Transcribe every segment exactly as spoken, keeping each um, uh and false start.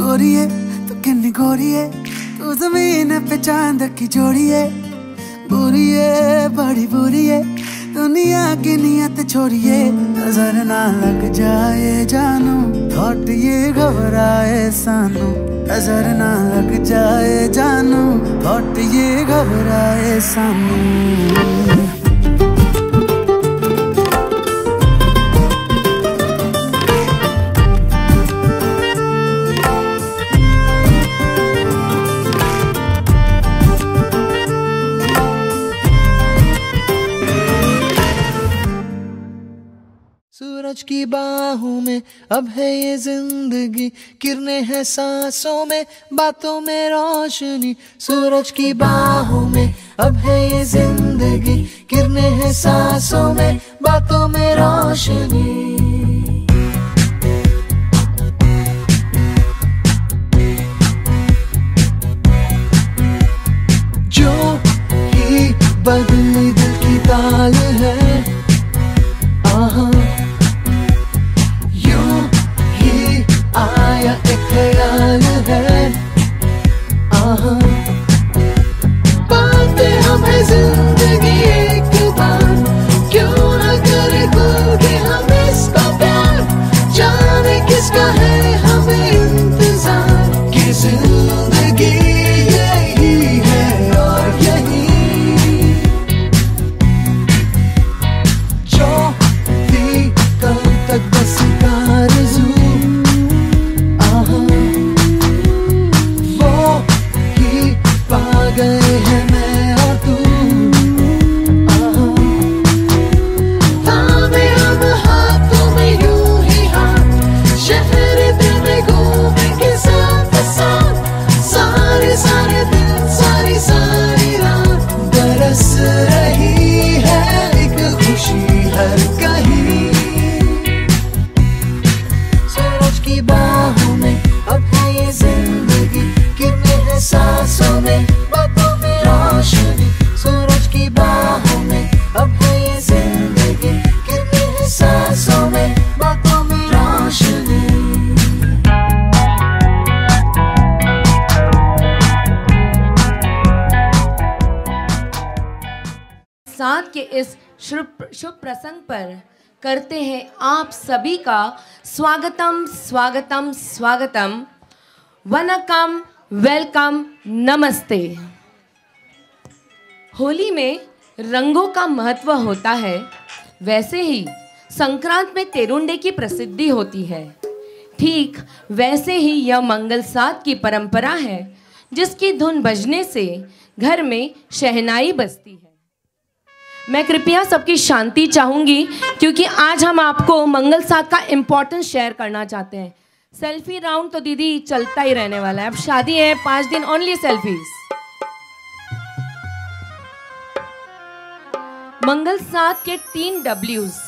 गोरिए तू किन्नी गोरिए, तू जमीन पे चांद की जोड़िए। बुरिए बड़ी बुरिए दुनिया की नियत छोड़िए। नजर ना लग जाए जानू थॉट ये घबराए सानू। नजर ना लग जाए जानू थॉट ये घबराए सानू। सूरज की बाहों में अब है ये जिंदगी, किरणें हैं सांसों में, बातों में रोशनी। सूरज की बाहों में अब है ये जिंदगी, किरणें हैं सांसों में, बातों में रोशनी। जो ही बदली दिल की ताल है, यूं ही आया एक ख्याल है। आहा पाते हमें जिंदगी एक बार, क्यों न करे खुल के हम इसका प्यार। जाने किसका है हमें इंतजार, कि जिंदगी यही है और यही। जो कब तक बस आरज़ू, आहा वो ही पा गए हैं मैं और तू। आहा थामे हम हाथों में यूं ही हाथ, शहर दिल में घूमेंगे साथ साथ। सारे सारे दिन सारी सारी रात बरस रही है एक खुशी हर कहीं। की बाहों में अब है ये जिंदगी, किरणें हैं सांसों में, बातों में रोशनी। सूरज की बाहों में अब है ये जिंदगी, किरणें हैं सांसों में, बातों में रोशनी। साथ के इस शुभ शुभ प्रसंग पर करते हैं आप सभी का स्वागतम स्वागतम स्वागतम, वनकम, वेलकम, नमस्ते। होली में रंगों का महत्व होता है, वैसे ही संक्रांत में तेरुंडे की प्रसिद्धि होती है। ठीक वैसे ही यह मंगल सात की परंपरा है, जिसकी धुन बजने से घर में शहनाई बजती है। मैं कृपया सबकी शांति चाहूँगी, क्योंकि आज हम आपको मंगल सात का इम्पोर्टेंस शेयर करना चाहते हैं। सेल्फी राउंड तो दीदी चलता ही रहने वाला है, अब शादी है पाँच दिन ओनली सेल्फीज। मंगल सात के तीन डब्ल्यूज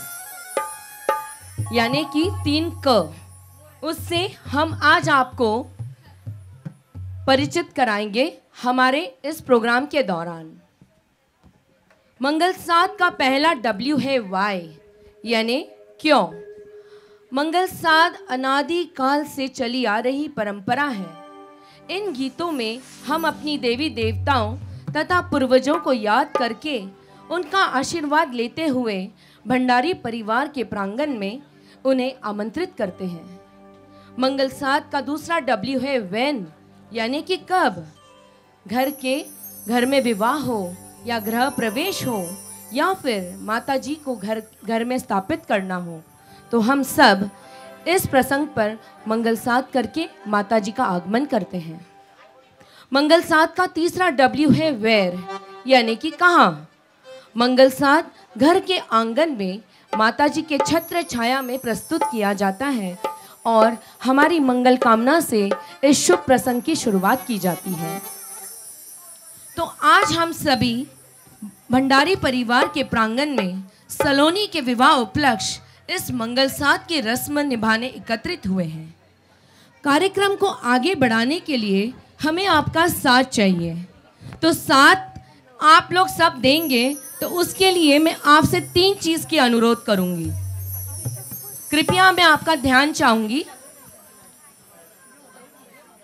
यानी कि तीन क, उससे हम आज आपको परिचित कराएंगे हमारे इस प्रोग्राम के दौरान। मंगल सात का पहला डब्ल्यू है वाई, यानी क्यों। मंगल सात अनादि काल से चली आ रही परंपरा है। इन गीतों में हम अपनी देवी देवताओं तथा पूर्वजों को याद करके उनका आशीर्वाद लेते हुए भंडारी परिवार के प्रांगण में उन्हें आमंत्रित करते हैं। मंगल सात का दूसरा डब्ल्यू है व्हेन, यानी कि कब। घर के घर में विवाह हो या गृह प्रवेश हो या फिर माता जी को घर घर में स्थापित करना हो, तो हम सब इस प्रसंग पर मंगल सात करके माता जी का आगमन करते हैं। मंगल सात का तीसरा डब्ल्यू है वेयर, यानी कि कहाँ। मंगल सात घर के आंगन में माता जी के छत्र छाया में प्रस्तुत किया जाता है और हमारी मंगल कामना से इस शुभ प्रसंग की शुरुआत की जाती है। तो आज हम सभी भंडारी परिवार के प्रांगण में सलोनी के विवाह उपलक्ष्य इस मंगल सात की रस्म निभाने एकत्रित हुए हैं। कार्यक्रम को आगे बढ़ाने के लिए हमें आपका साथ चाहिए, तो साथ आप लोग सब देंगे, तो उसके लिए मैं आपसे तीन चीज़ की अनुरोध करूंगी। कृपया मैं आपका ध्यान चाहूंगी।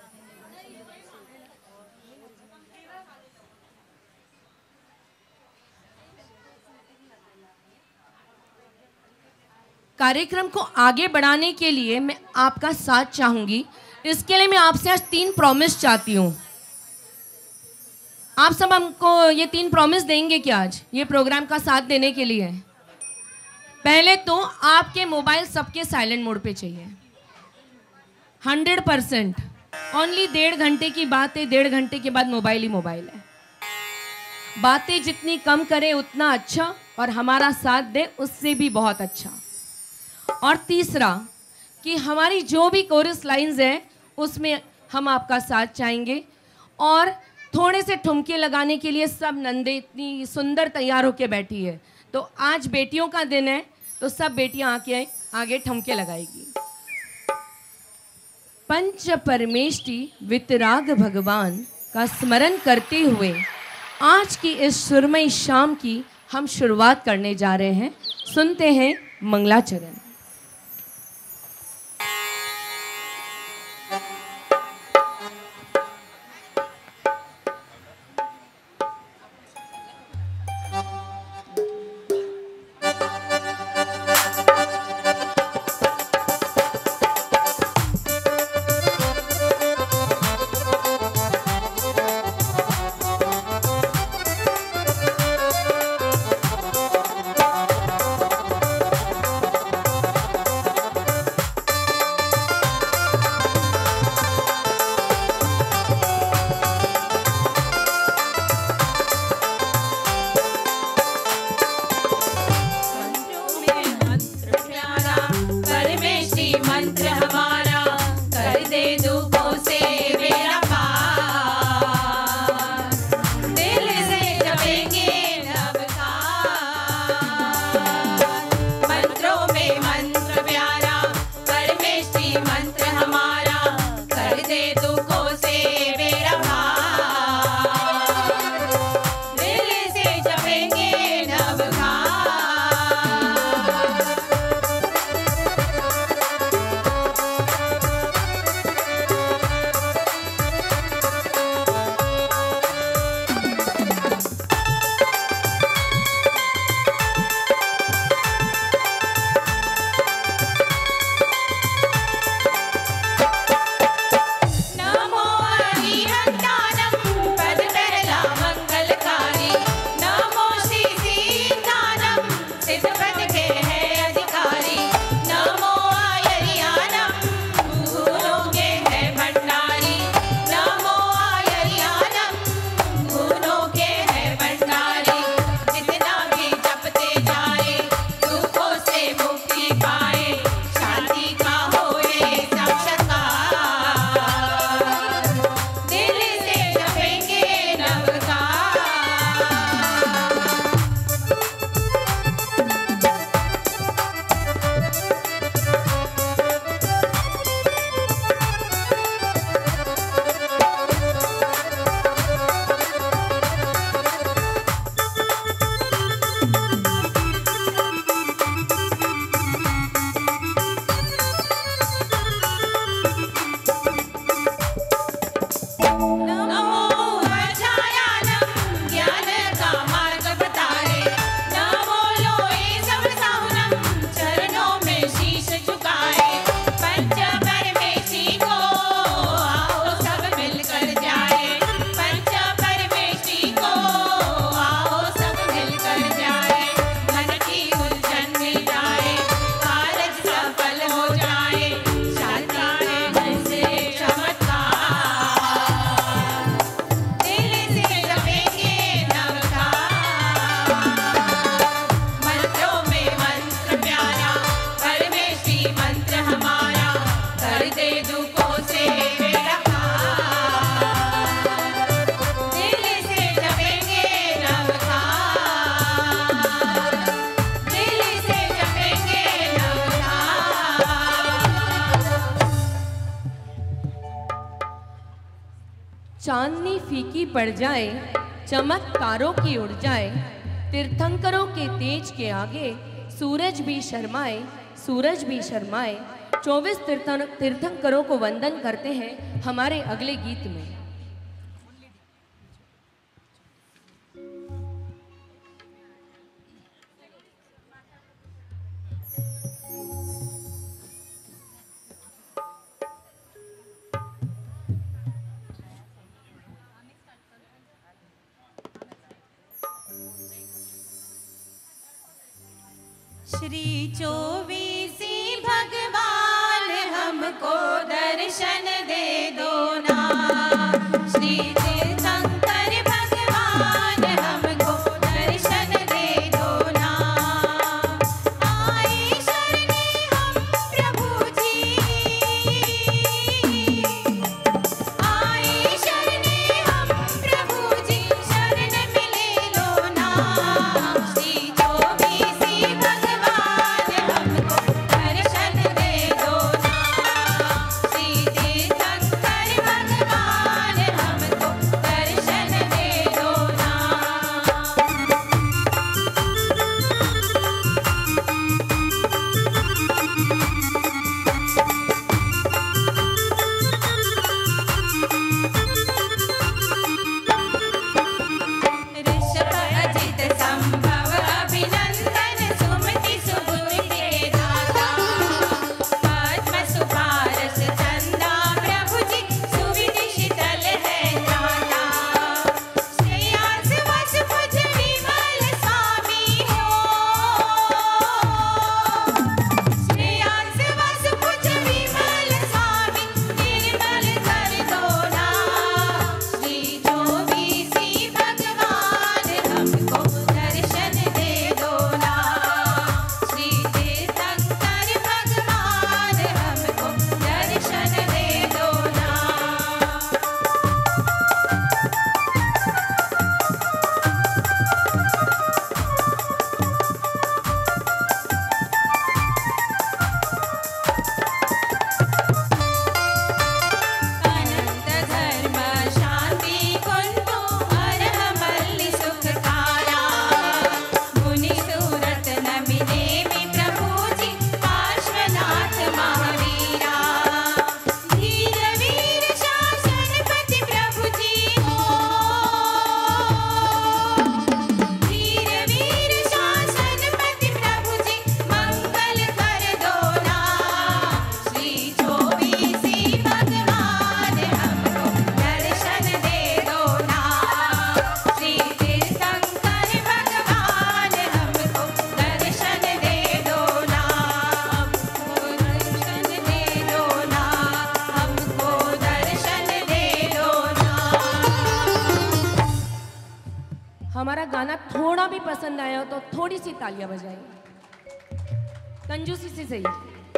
कार्यक्रम को आगे बढ़ाने के लिए मैं आपका साथ चाहूंगी। इसके लिए मैं आपसे आज तीन प्रॉमिस चाहती हूँ। आप सब हमको ये तीन प्रॉमिस देंगे क्या आज ये प्रोग्राम का साथ देने के लिए? पहले तो आपके मोबाइल सबके साइलेंट मोड पे चाहिए, हंड्रेड परसेंट। ओनली डेढ़ घंटे की बात है, डेढ़ घंटे के बाद मोबाइल ही मोबाइल है। बातें जितनी कम करें उतना अच्छा, और हमारा साथ दे उससे भी बहुत अच्छा। और तीसरा कि हमारी जो भी कोरस लाइंस है उसमें हम आपका साथ चाहेंगे। और थोड़े से ठुमके लगाने के लिए सब नंदे इतनी सुंदर तैयार होके बैठी है, तो आज बेटियों का दिन है, तो सब बेटियां आके आगे ठुमके लगाएगी। पंच परमेष्टि वितराग भगवान का स्मरण करते हुए आज की इस सुरमई शाम की हम शुरुआत करने जा रहे हैं। सुनते हैं मंगलाचरण। चांदनी फीकी पड़ जाए, चमक तारों की उड़ जाए, तीर्थंकरों के तेज के आगे सूरज भी शर्माए, सूरज भी शर्माए। चौबीस तीर्थं तीर्थंकरों को वंदन करते हैं हमारे अगले गीत में। श्री चौबीसी भगवान हमको दर्शन दे दो ना। श्री तीर्थंकर भगवान हमको दर्शन दे दो ना। आए शरणे हम प्रभु जी, आए शरणे हम प्रभु जी, शरण मिले लो ना। श्री चौबीसी भगवान हमको दर्शन दे दो ना। श्री तीर्थंकर भगवान हमको दर्शन दे दो ना। ऋषभ अजित संभव अभिनंदन सुमति सुगुण के दाता। पद्म सुपारस चंदा प्रभु जी, सुविधि शीतल है त्राता। श्रेयांस वस भुज विमल स्वामी हो, श्रेयांस वस भुज विमल स्वामी, निर्मल कर दो ना। श्री चौबीसी भगवान हमको दर्शन दे दो ना। श्री तीर्थंकर भगवान हमको दर्शन दे दो ना। अनंत धर्म शांति कुंतो अरह मल्लि सुखकारा। मुनि सूरत नमिने में प्रभु जी, पार्श्वनाथ महावीरा। धीर वीर शासनपति प्रभु जी हो, धीर वीर शासनपति प्रभु जी, मंगल कर दो ना। श्री चौबीसी भगवान हमको दर्शन दे दो ना। श्री तीर्थंकर भगवान हमको दर्शन दे दो ना। हमको दर्शन दे दो ना, हमको दर्शन दे दो ना। हमारा गाना थोड़ा भी पसंद आया हो तो थोड़ी सी तालियां बजाइए, कंजूसी से सही।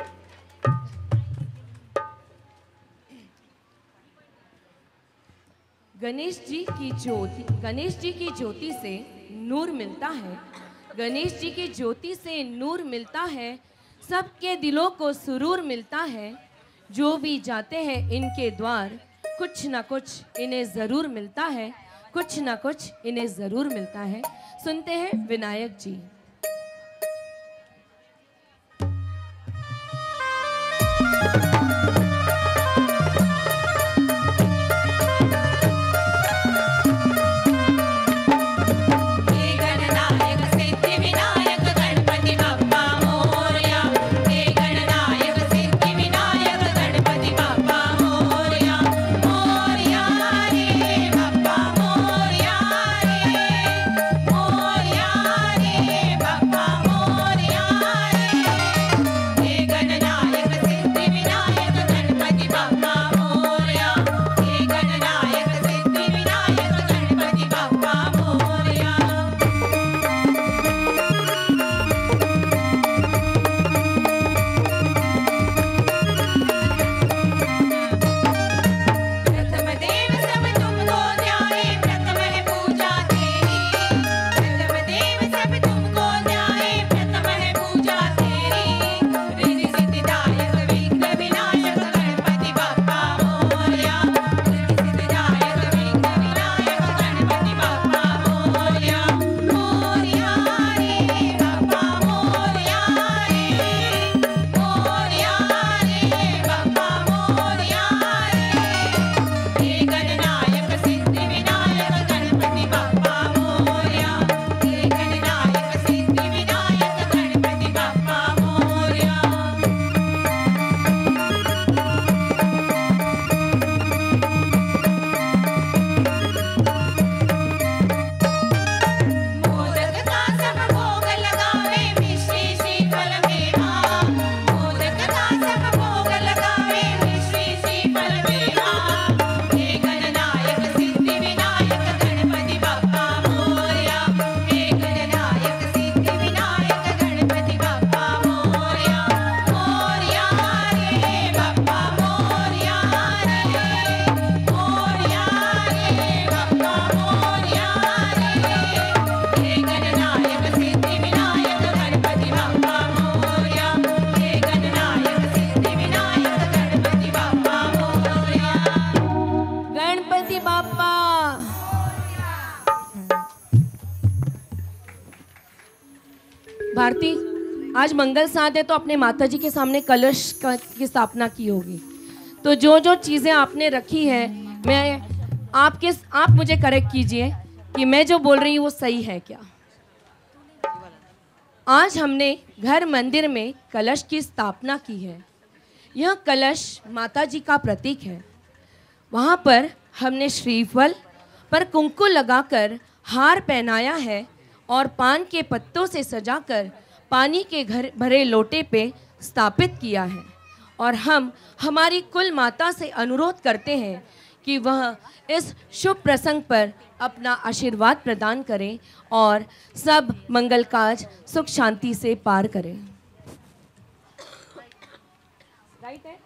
गणेश जी की ज्योति, गणेश जी की ज्योति से नूर मिलता है। गणेश जी की ज्योति से नूर मिलता है, सबके दिलों को सुरूर मिलता है। जो भी जाते हैं इनके द्वार, कुछ ना कुछ इन्हें ज़रूर मिलता है, कुछ ना कुछ इन्हें ज़रूर मिलता है। सुनते हैं विनायक जी। हे गणनायक सिद्धि विनायक गणपति बप्पा मोरया। हे गणनायक सिद्धि विनायक गणपति बप्पा मोरया। मोरया रे बप्पा मोरया रे, मोरया रे आज मंगल साध है तो अपने माता जी के सामने कलश का की स्थापना की होगी। तो जो जो चीज़ें आपने रखी हैं, मैं आपके आप मुझे करेक्ट कीजिए कि मैं जो बोल रही हूँ वो सही है क्या। आज हमने घर मंदिर में कलश की स्थापना की है। यह कलश माता जी का प्रतीक है। वहाँ पर हमने श्रीफल पर कुंकु लगाकर हार पहनाया है और पान के पत्तों से सजाकर पानी के घर भरे लोटे पे स्थापित किया है। और हम हमारी कुल माता से अनुरोध करते हैं कि वह इस शुभ प्रसंग पर अपना आशीर्वाद प्रदान करें और सब मंगल काज सुख शांति से पार करें। राइट है?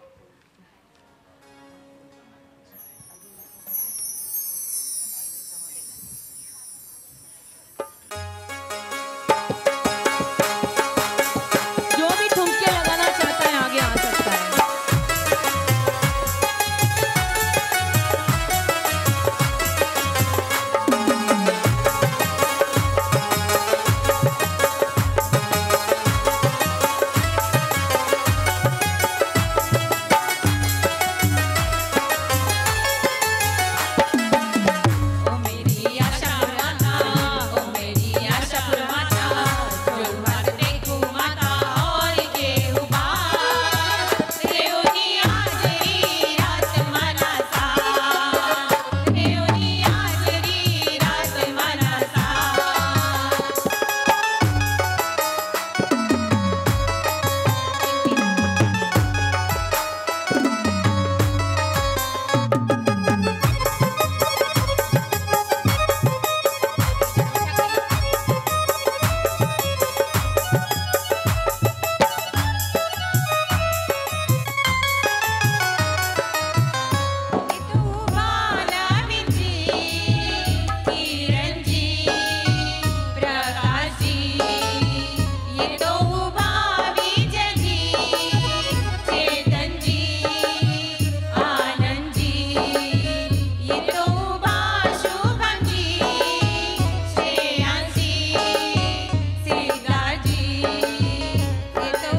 जो भी ठुमके लगाना चाहता है आगे आ सकता है। ओ मेरी आशा माता, ओ मेरी आशा माता, जो मत देखू माता और के उबार, रेवनी आजरी रात मना सा, रेवनी आजरी रात मना सा। तू बाला विजी किरण जी प्रकाश जी, ये तो भावी जगी चेतन जी आनंद जी, ये तो शुभम जी श्रेयांश जी सिद्धार्थ जी, ये तो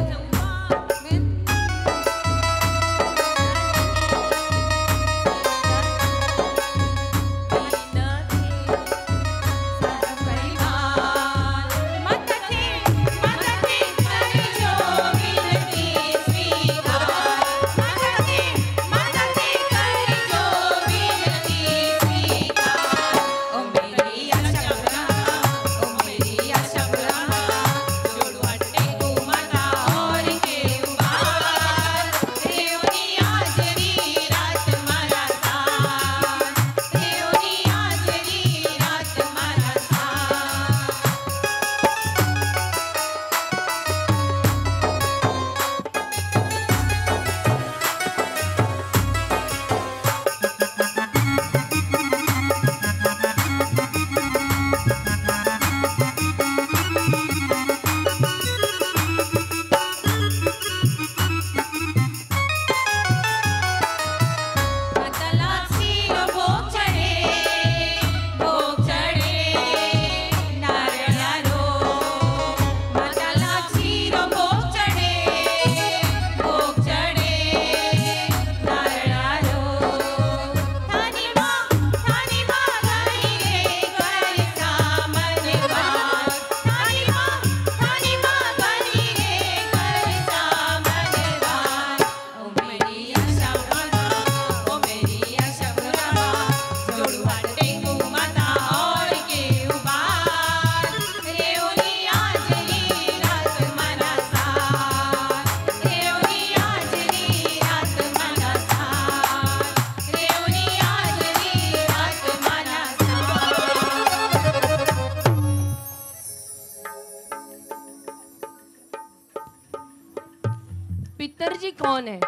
पितर जी कौन है?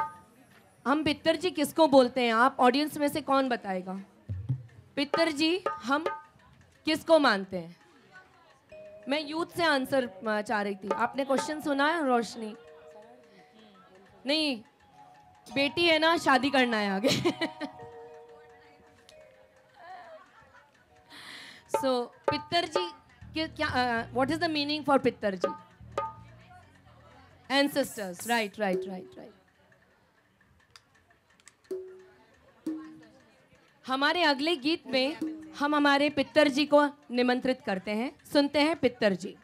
हम पितर जी किसको बोलते हैं? आप ऑडियंस में से कौन बताएगा? पितर जी हम किसको मानते हैं? मैं यूथ से आंसर अ, चाह रही थी। आपने क्वेश्चन सुना है रोशनी? नहीं, बेटी है ना, शादी करना है आगे। सो पितर जी के क्या, what is the meaning for पितर जी? Ancestors, right right right right. हमारे अगले गीत में हम हमारे पितर जी को निमंत्रित करते हैं। सुनते हैं पितर जी।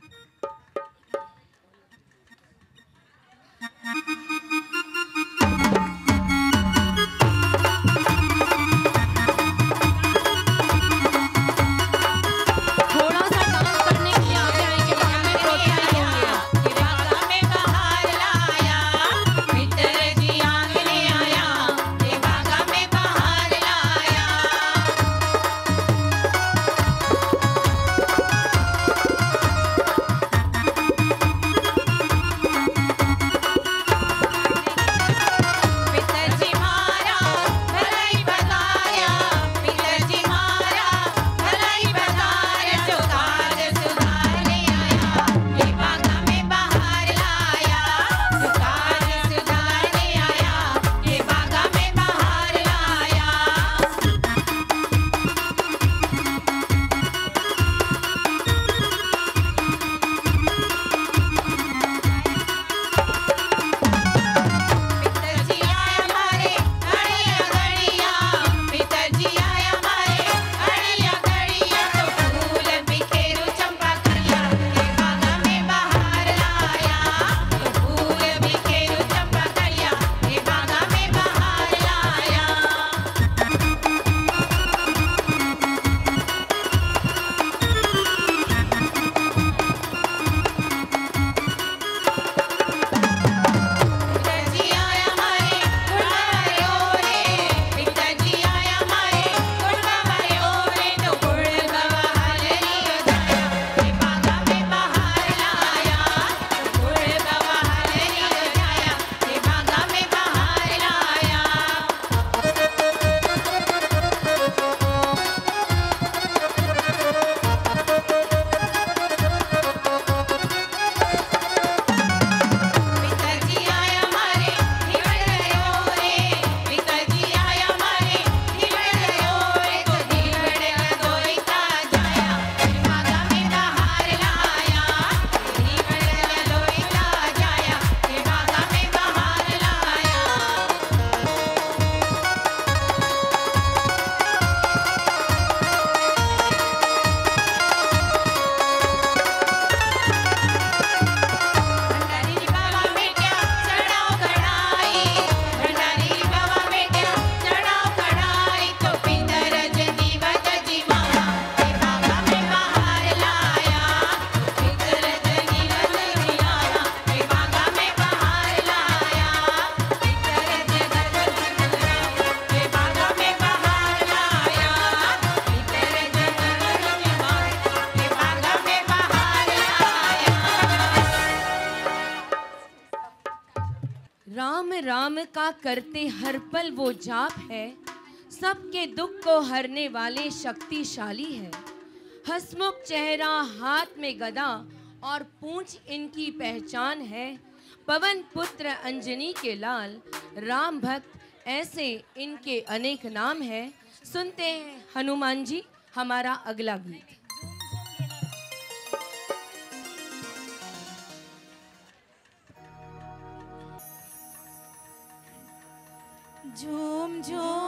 राम राम का करते हर पल वो जाप है, सबके दुख को हरने वाले शक्तिशाली है। हंसमुख चेहरा, हाथ में गदा और पूंछ इनकी पहचान है। पवन पुत्र अंजनी के लाल, राम भक्त, ऐसे इनके अनेक नाम है। सुनते हैं हनुमान जी हमारा अगला गीत। झूम झूम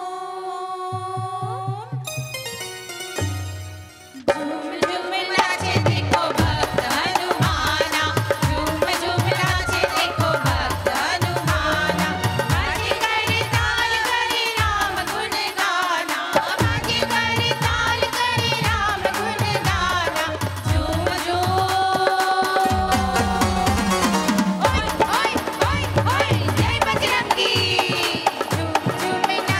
झूम झूम नाचे देखो भक्त हनुमाना, झूम झूम नाचे देखो भक्त हनुमाना। बाजे करे ताल करे राम गुण गाना, बाजे करे ताल करे राम गुण गाना। झूम झूम ओय ओय ओय ओय जय बजरंगी। झूम झूम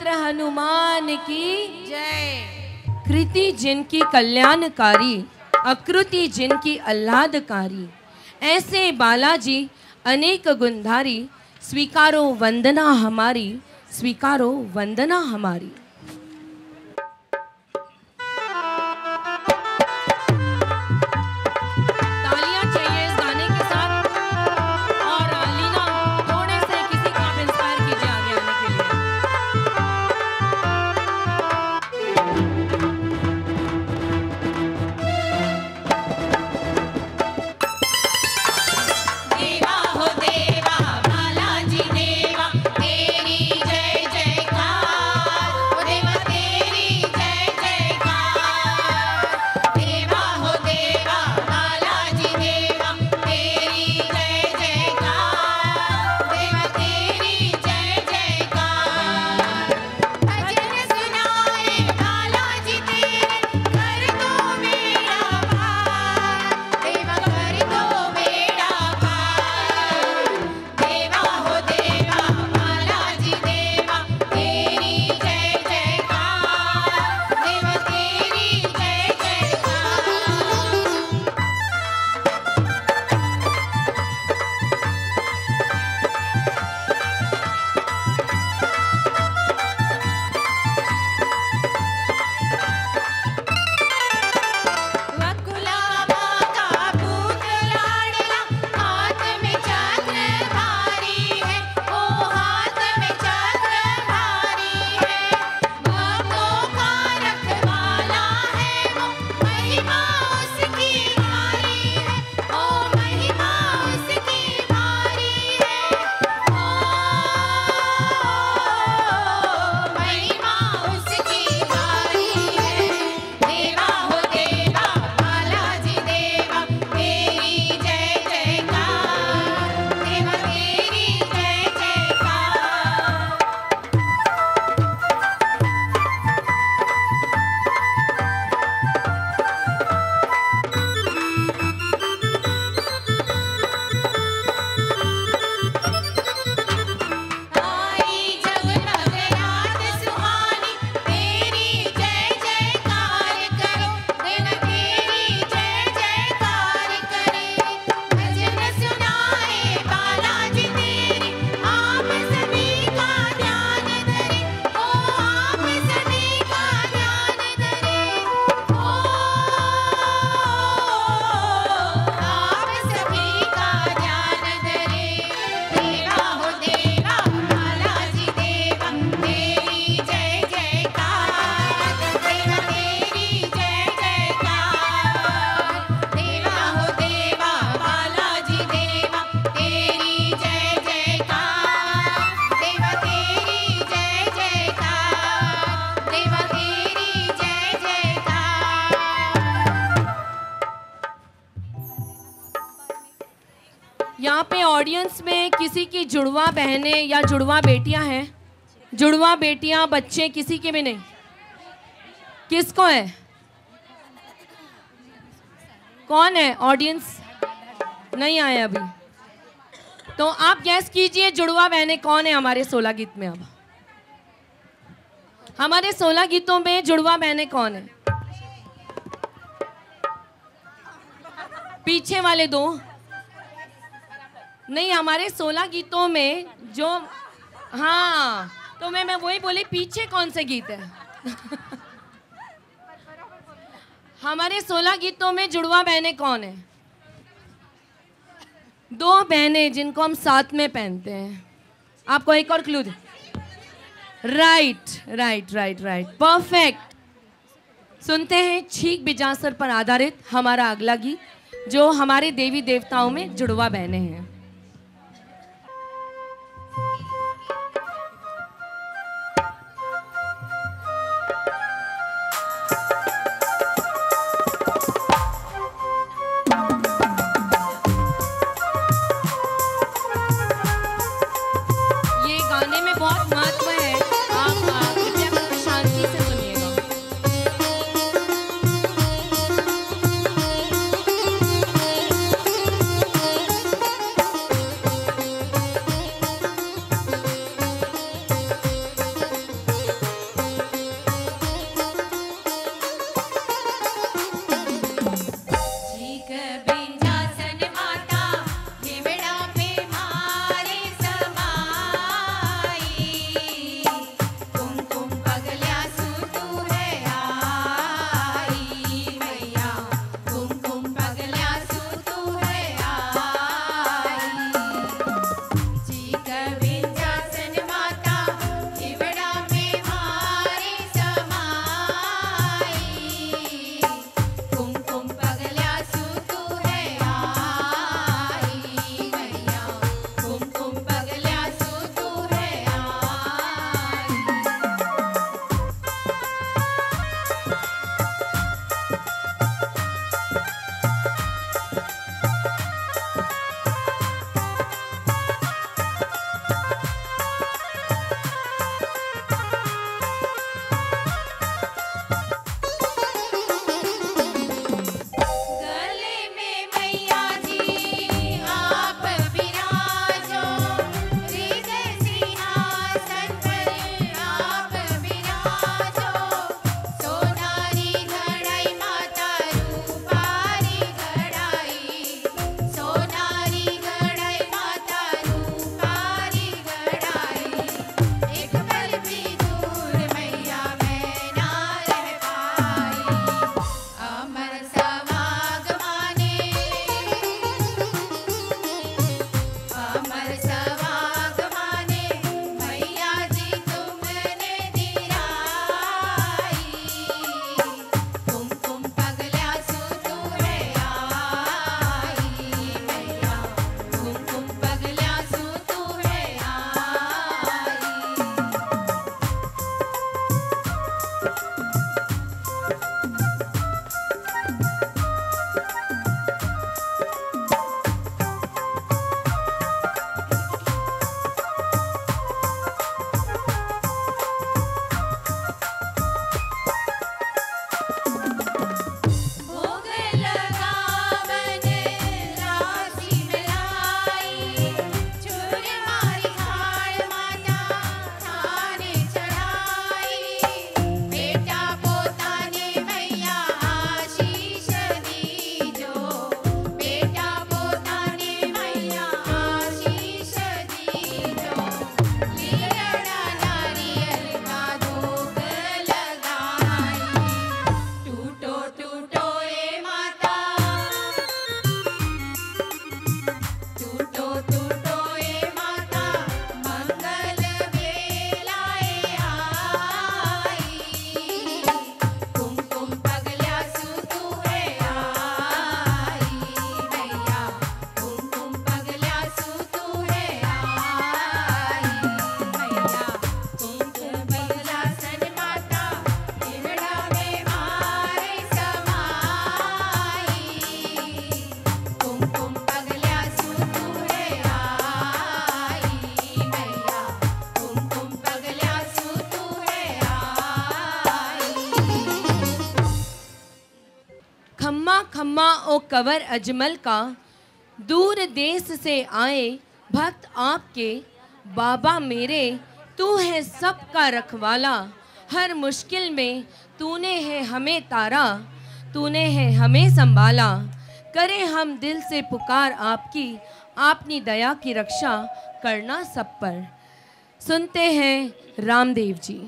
चक्र हनुमान की जय। कृति जिनकी कल्याणकारी, आकृति जिनकी आह्लादकारी, ऐसे बालाजी अनेक गुणधारी, स्वीकारो वंदना हमारी, स्वीकारो वंदना हमारी। यहाँ पे ऑडियंस में किसी की जुड़वा बहनें या जुड़वा बेटियां हैं? जुड़वा बेटियां बच्चे किसी के भी नहीं? किसको है? कौन है? ऑडियंस नहीं आए अभी, तो आप गैस कीजिए जुड़वा बहनें कौन है हमारे सोलह गीत में। अब हमारे सोलह गीतों में जुड़वा बहनें कौन है? पीछे वाले दो नहीं, हमारे सोलह गीतों में जो, हाँ तो मैं मैं वही बोली, पीछे कौन से गीत है? हमारे सोलह गीतों में जुड़वा बहनें कौन है? दो बहनें जिनको हम साथ में पहनते हैं। आपको एक और क्लू दे। Right right right right, perfect. सुनते हैं छीक बिजासर पर आधारित हमारा अगला गीत, जो हमारे देवी देवताओं में जुड़वा बहनें हैं। बहुत महत्व है, आप कृपया करके शांति से सुनिएगा। हुमा ओ कवर अजमल का, दूर देश से आए भक्त आपके, बाबा मेरे तू है सबका रखवाला, हर मुश्किल में तूने है हमें तारा, तूने है हमें संभाला, करें हम दिल से पुकार आपकी, आपनी दया की रक्षा करना सब पर। सुनते हैं रामदेव जी।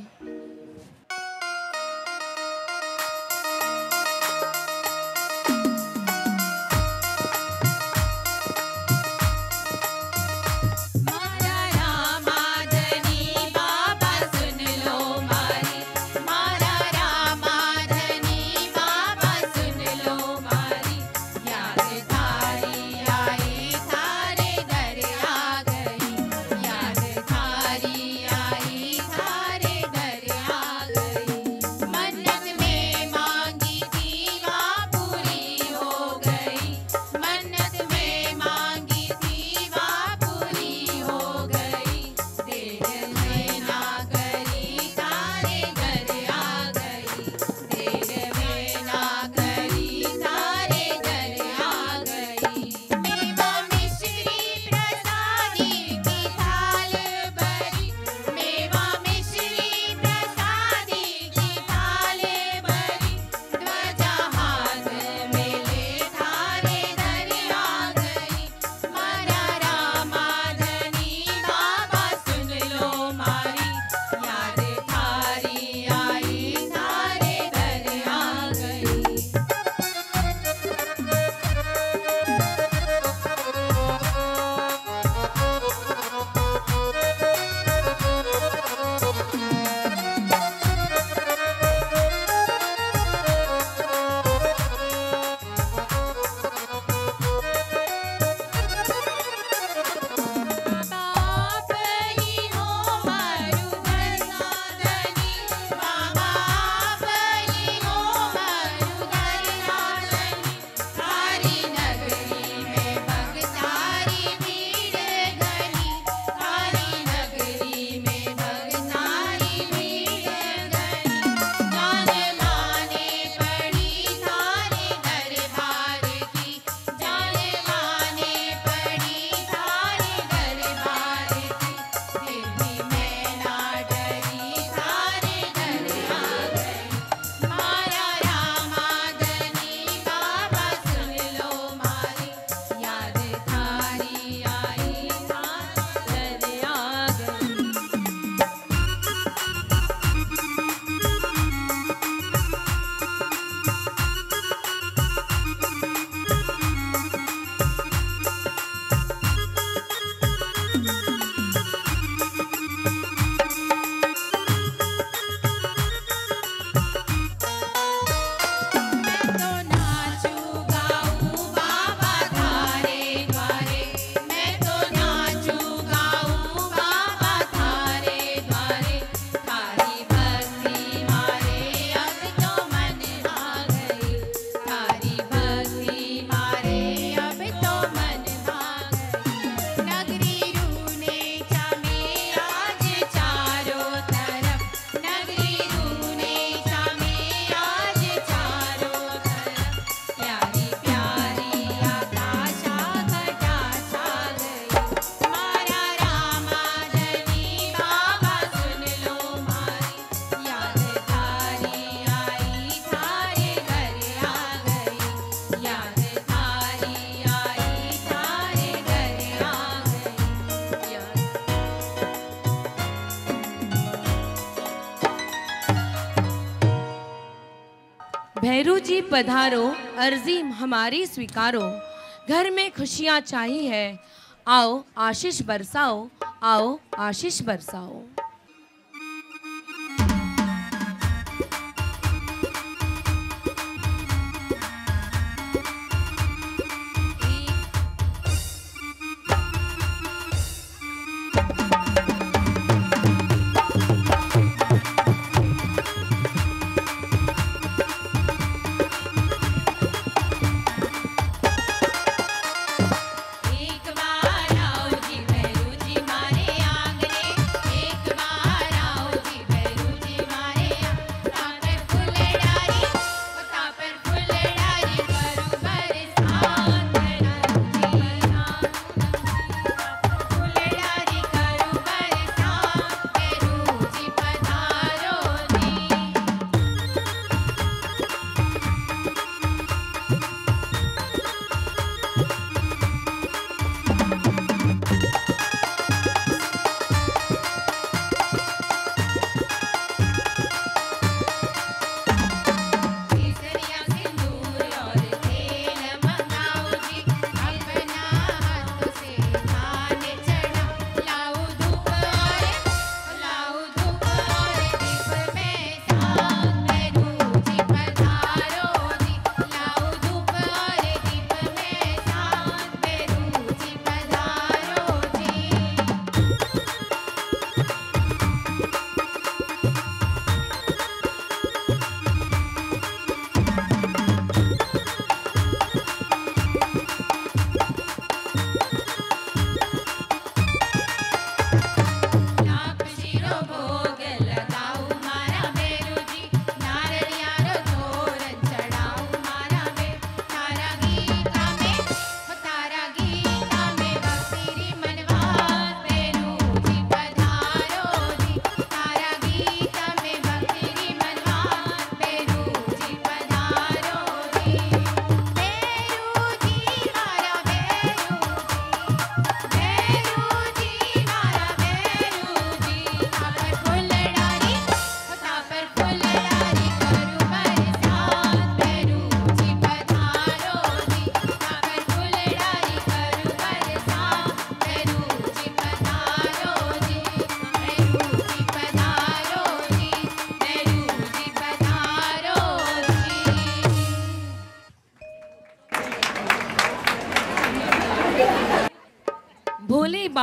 भैरू जी पधारो, अर्जी हमारी स्वीकारो, घर में खुशियाँ चाहिए है, आओ आशीष बरसाओ, आओ आशीष बरसाओ। पर फुल डारी करू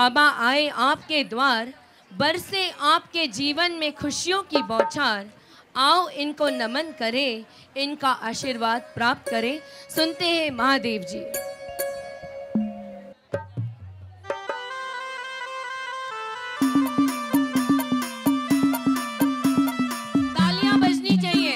बाबा आए आपके द्वार, बरसे आपके जीवन में खुशियों की बौछार। आओ इनको नमन करें, इनका आशीर्वाद प्राप्त करें। सुनते हैं महादेव जी। तालियां बजनी चाहिए।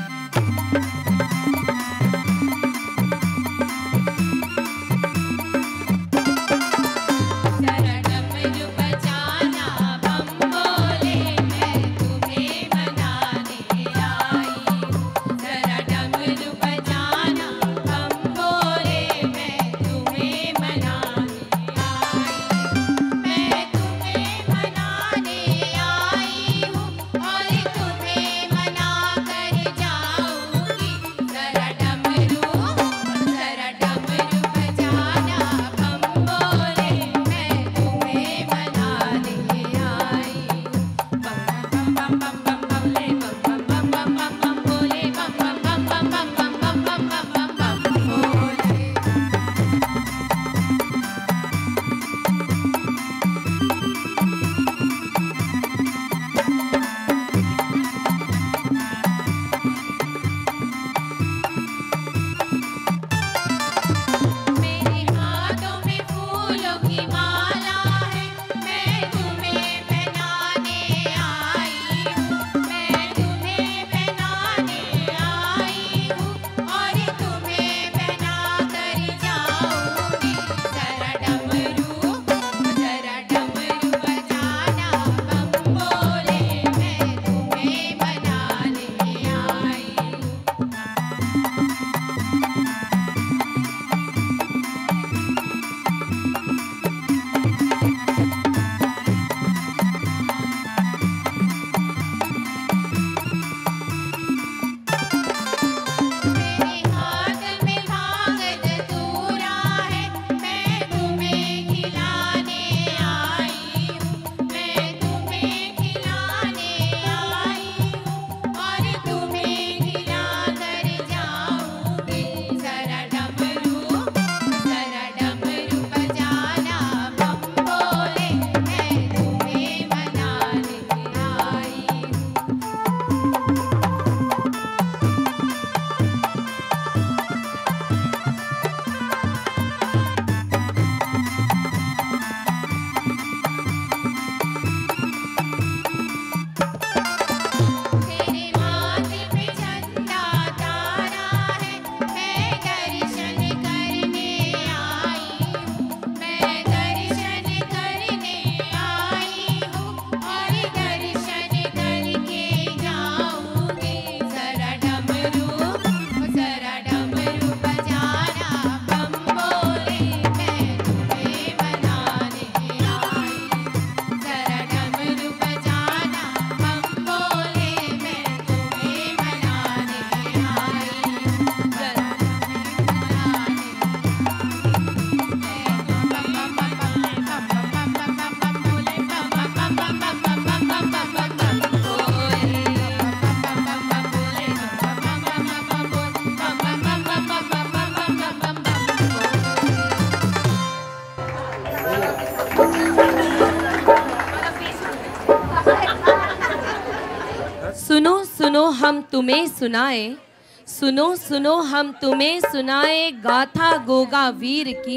सुनो सुनो हम तुम्हें सुनाए, सुनो सुनो हम तुम्हें सुनाए गाथा गोगा वीर की।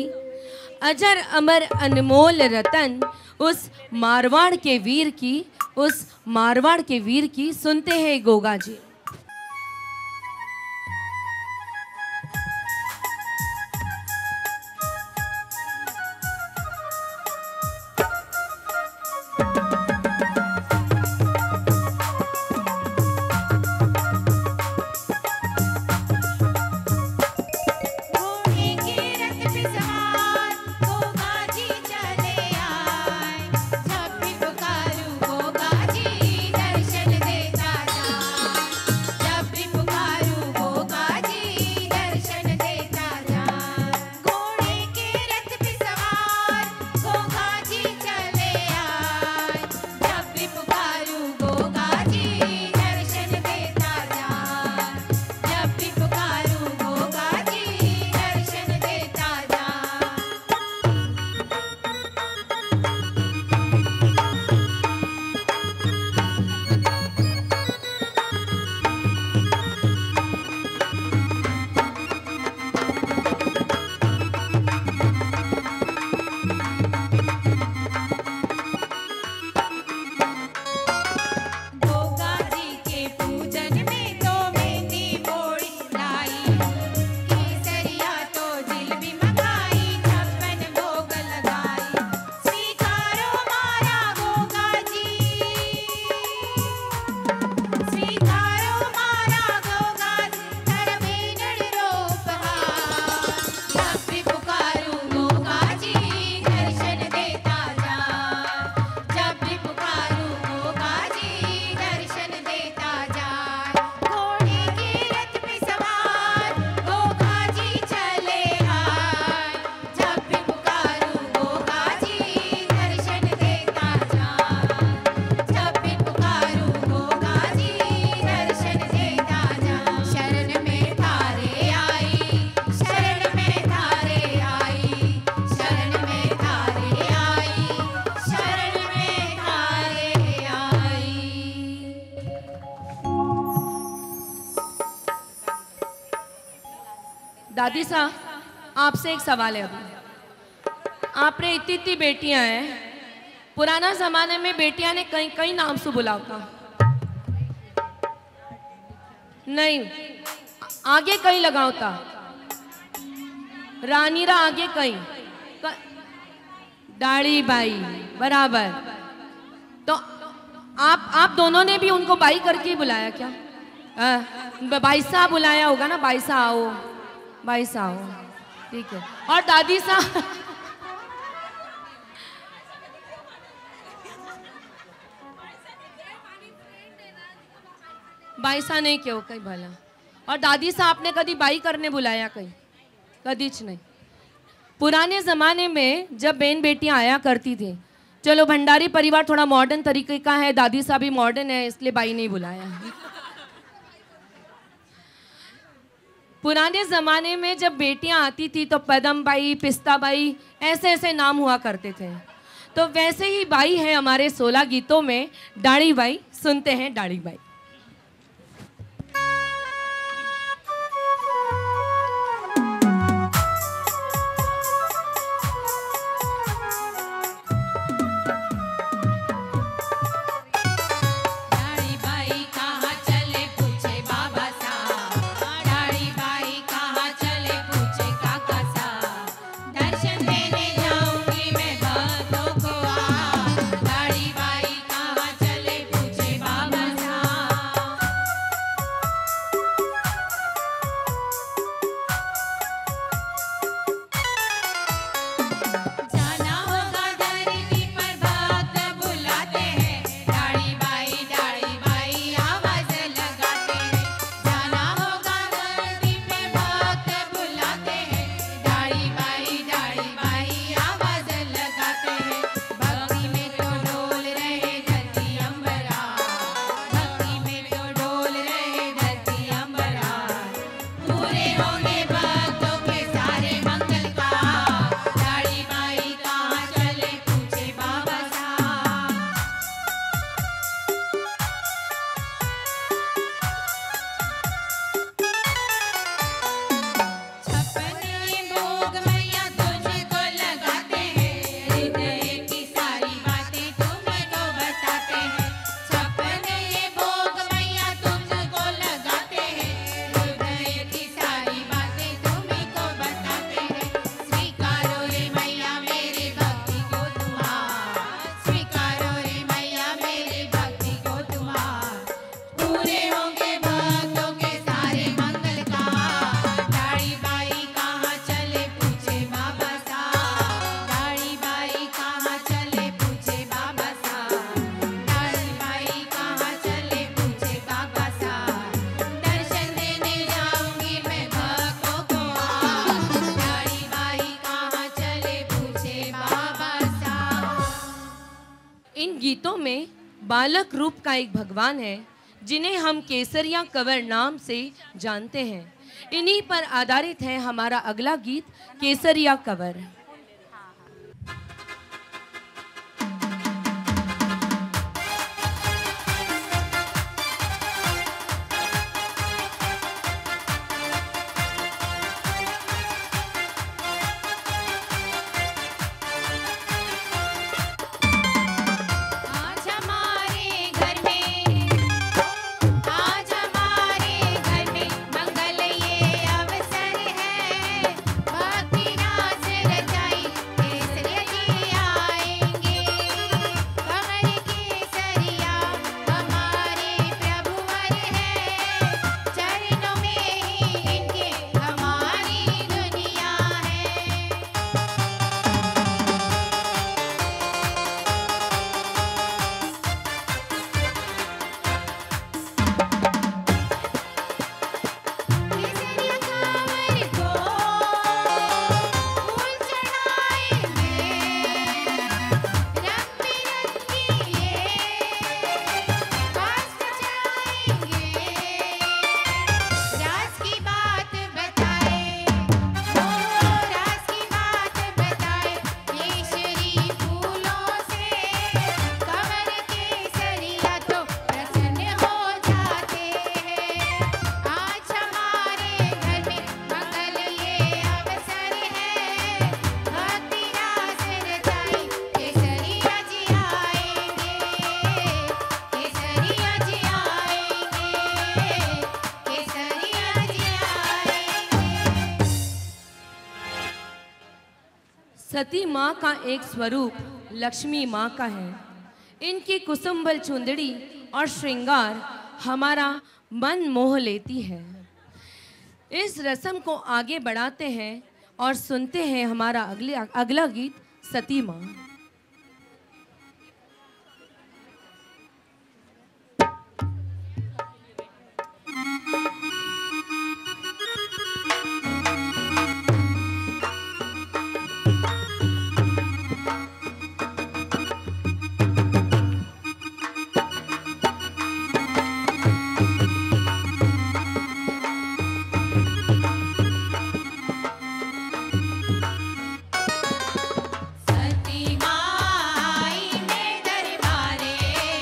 अजर अमर अनमोल रतन उस मारवाड़ के वीर की, उस मारवाड़ के वीर की। सुनते हैं गोगा जी। जब भी पुकारूं गोगा जी दर्शन देता जा। दादी साहब, आपसे एक सवाल है अभी। आपने इतनी इतनी बेटियां हैं, पुराना जमाने में बेटियां ने कई कई नाम से बुला होता नहीं, आगे कहीं लगा होता, रानीरा आगे कहीं क... दाढ़ी बाई बराबर। तो आप आप दोनों ने भी उनको बाई करके ही बुलाया क्या? आ, बाई साहब बुलाया होगा ना, बाई साहब आओ, बाई साहब आओ, ठीक है। और दादी साहब बाई साहब नहीं क्यों कहीं भला। और दादी साहब आपने कभी बाई करने बुलाया कहीं? कदीच नहीं। पुराने ज़माने में जब बहन बेटियां आया करती थी, चलो भंडारी परिवार थोड़ा मॉडर्न तरीके का है, दादी साहब भी मॉडर्न है, इसलिए बाई नहीं बुलाया। पुराने ज़माने में जब बेटियां आती थी तो पदम बाई, पिस्ता बाई, ऐसे ऐसे नाम हुआ करते थे। तो वैसे ही बाई है हमारे सोलह गीतों में, दाढ़ी बाई। सुनते हैं दाढ़ी बाई। गीतों में बालक रूप का एक भगवान है जिन्हें हम केसरिया कंवर नाम से जानते हैं। इन्हीं पर आधारित है हमारा अगला गीत केसरिया कंवर। मंगल ये अवसर है, भक्ति रास रत सती माँ का एक स्वरूप लक्ष्मी माँ का है। इनकी कुसुम्बल चुंदड़ी और श्रृंगार हमारा मन मोह लेती है। इस रस्म को आगे बढ़ाते हैं और सुनते हैं हमारा अगले अगला गीत सती माँ। सती माई में दरबारे,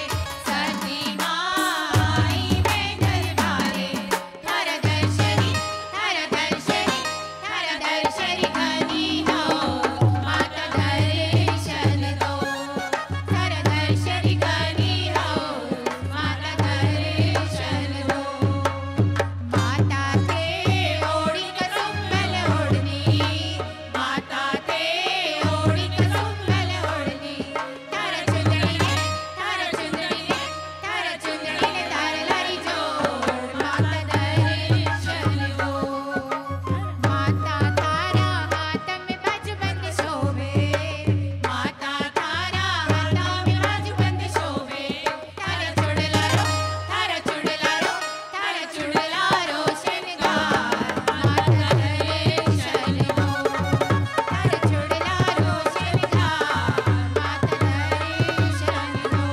सती माई में दरबारे, थर दर्शनी थर दर्शनी थर दर्शनी घनी हो, माता दर्शन दो, थर दर्शनी घनी हो, माता दर्शन दो। माता ते ओढ़ी कसुम्बल ओढ़नी, माता ते ओढ़ी कसुम्बल ओढ़नी, तारा चुंदड़ी ने तारा चुंदड़ी ने तारा चुंदड़ी ने तार लारी जोड़, माता दर्शन दो। माता तारा हाथ में बाजूबंद शोभे, माता तारा हाथ में बाजूबंद शोभे, तारा चुड़ला रो तारा चुड़ला रो तारा चुड़ला रो शृंगार, माता दर्शन दो, तारा चुड़ला रो शृंगार, माता दर्शन दो।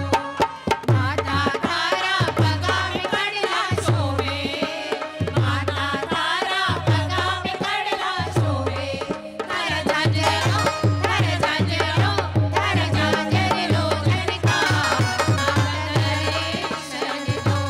माता तारा पगा में कड़ला शोभे, माता तारा पगा में कड़ला शोभे, तारा झांझरो तारा झांझरो तारा झांझरो झनकार, माता दर्शन दो।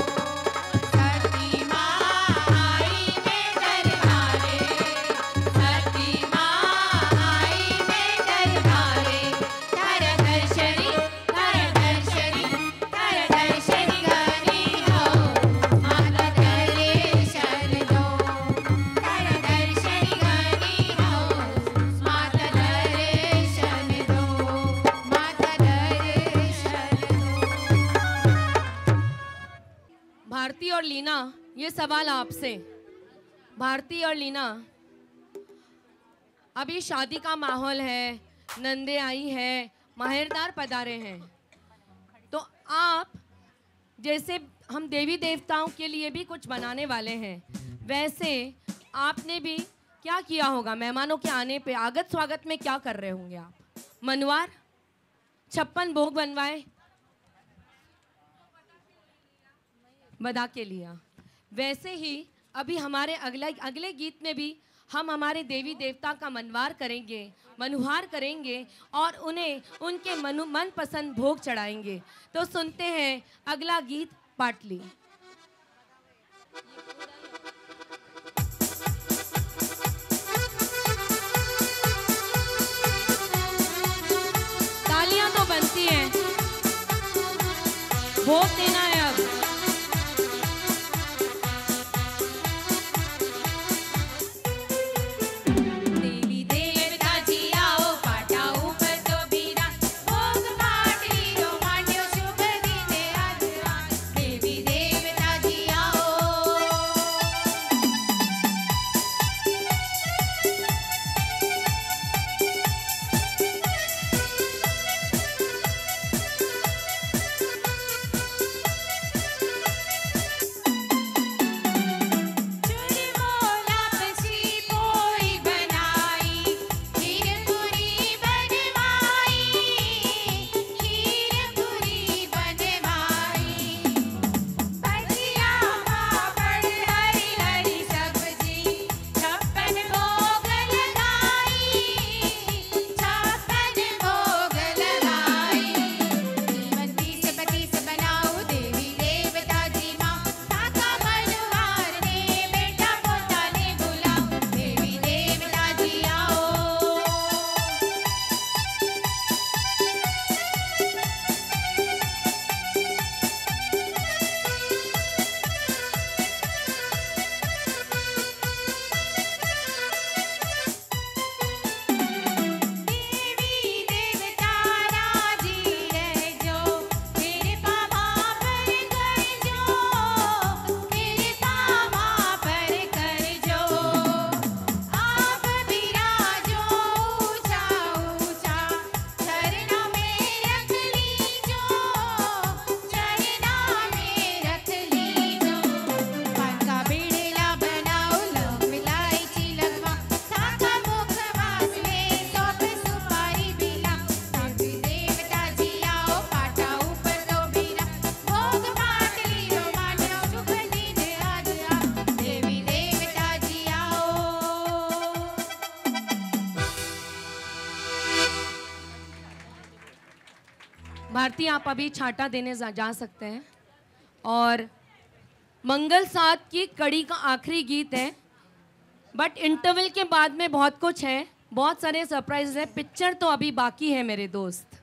सती माई में दरबारे, सती माई में दरबारे, थर दर्शनी थर दर्शनी थर दर्शनी घनी हो, माता दर्शन दो, थर दर्शनी घनी हो, माता दर्शन दो, माता दर्शन दो। भारती और लीना, ये सवाल आपसे। भारती और लीना, अभी शादी का माहौल है, नंदे आई है, माहिरदार पधारे हैं, तो आप जैसे हम देवी देवताओं के लिए भी कुछ बनाने वाले हैं, वैसे आपने भी क्या किया होगा? मेहमानों के आने पे आगत स्वागत में क्या कर रहे होंगे आप? मनवार, छप्पन भोग बनवाए, बदा के लिया। वैसे ही अभी हमारे अगला अगले गीत में भी हम हमारे देवी देवता का मनवार करेंगे, मनुहार करेंगे और उन्हें उनके मनु मनपसंद भोग चढ़ाएंगे। तो सुनते हैं अगला गीत पाटली। तालियां तो बनती हैं, भोग देना है अब। देवी देवता जी आओ, पाटा ऊपर तो बीरा, भोग पाटली रो मांड्यो शुभ दिने आज आज। देवी देवता जी आओ, भारती आप अभी छाटा देने जा, जा सकते हैं। और मंगल साथ की कड़ी का आखिरी गीत है, बट इंटरवल के बाद में बहुत कुछ है, बहुत सारे सरप्राइज है। पिक्चर तो अभी बाकी है मेरे दोस्त।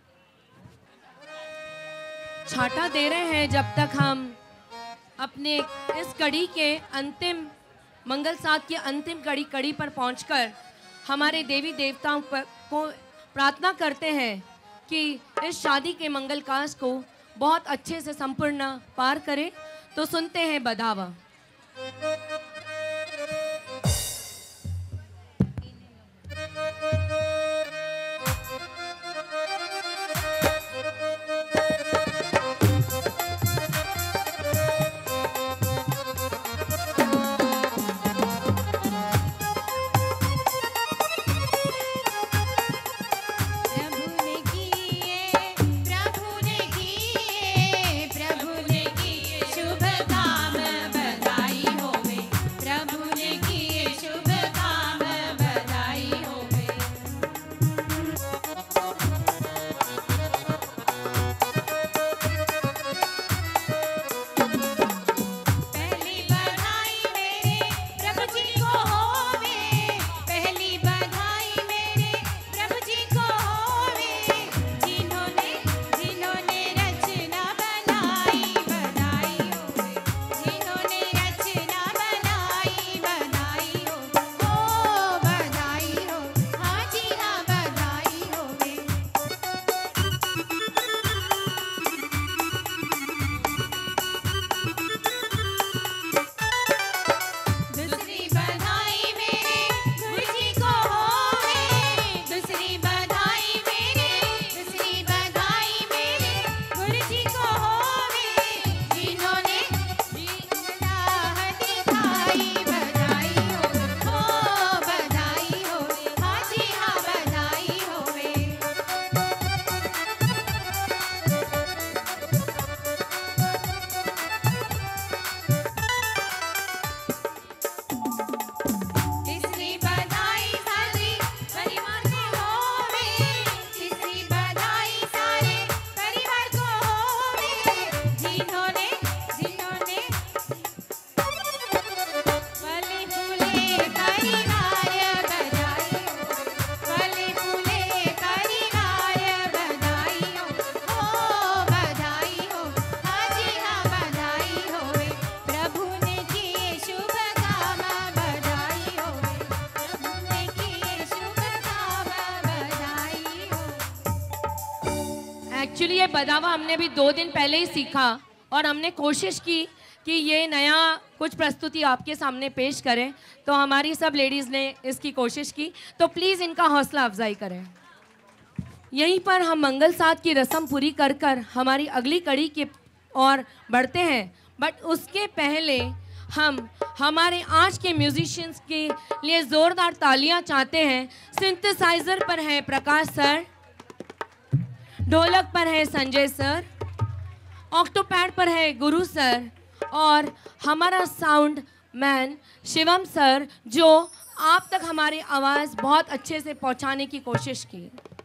छाटा दे रहे हैं जब तक हम अपने इस कड़ी के अंतिम मंगल साथ की अंतिम कड़ी कड़ी पर पहुंचकर हमारे देवी देवताओं पर को प्रार्थना करते हैं कि इस शादी के मंगल काज को बहुत अच्छे से संपूर्ण पार करें। तो सुनते हैं बधावा। एक्चुअली ये बदावा हमने भी दो दिन पहले ही सीखा और हमने कोशिश की कि ये नया कुछ प्रस्तुति आपके सामने पेश करें, तो हमारी सब लेडीज़ ने इसकी कोशिश की। तो प्लीज़ इनका हौसला अफजाई करें। यहीं पर हम मंगल साथ की रस्म पूरी कर कर हमारी अगली कड़ी की ओर बढ़ते हैं, बट उसके पहले हम हमारे आज के म्यूजिशियंस के लिए ज़ोरदार तालियां चाहते हैं। सिंथेसाइज़र पर है प्रकाश सर, ढोलक पर है संजय सर, ऑक्टोपैड पर है गुरु सर और हमारा साउंड मैन शिवम सर, जो आप तक हमारी आवाज़ बहुत अच्छे से पहुंचाने की कोशिश की।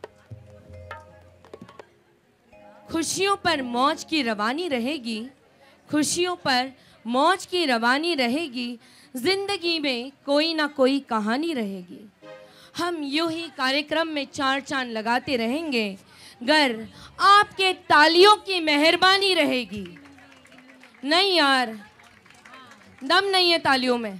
खुशियों पर मौज की रवानी रहेगी, खुशियों पर मौज की रवानी रहेगी, जिंदगी में कोई ना कोई कहानी रहेगी। हम यूं ही कार्यक्रम में चार चांद लगाते रहेंगे, गर आपके तालियों की मेहरबानी रहेगी। नहीं यार, दम नहीं है तालियों में,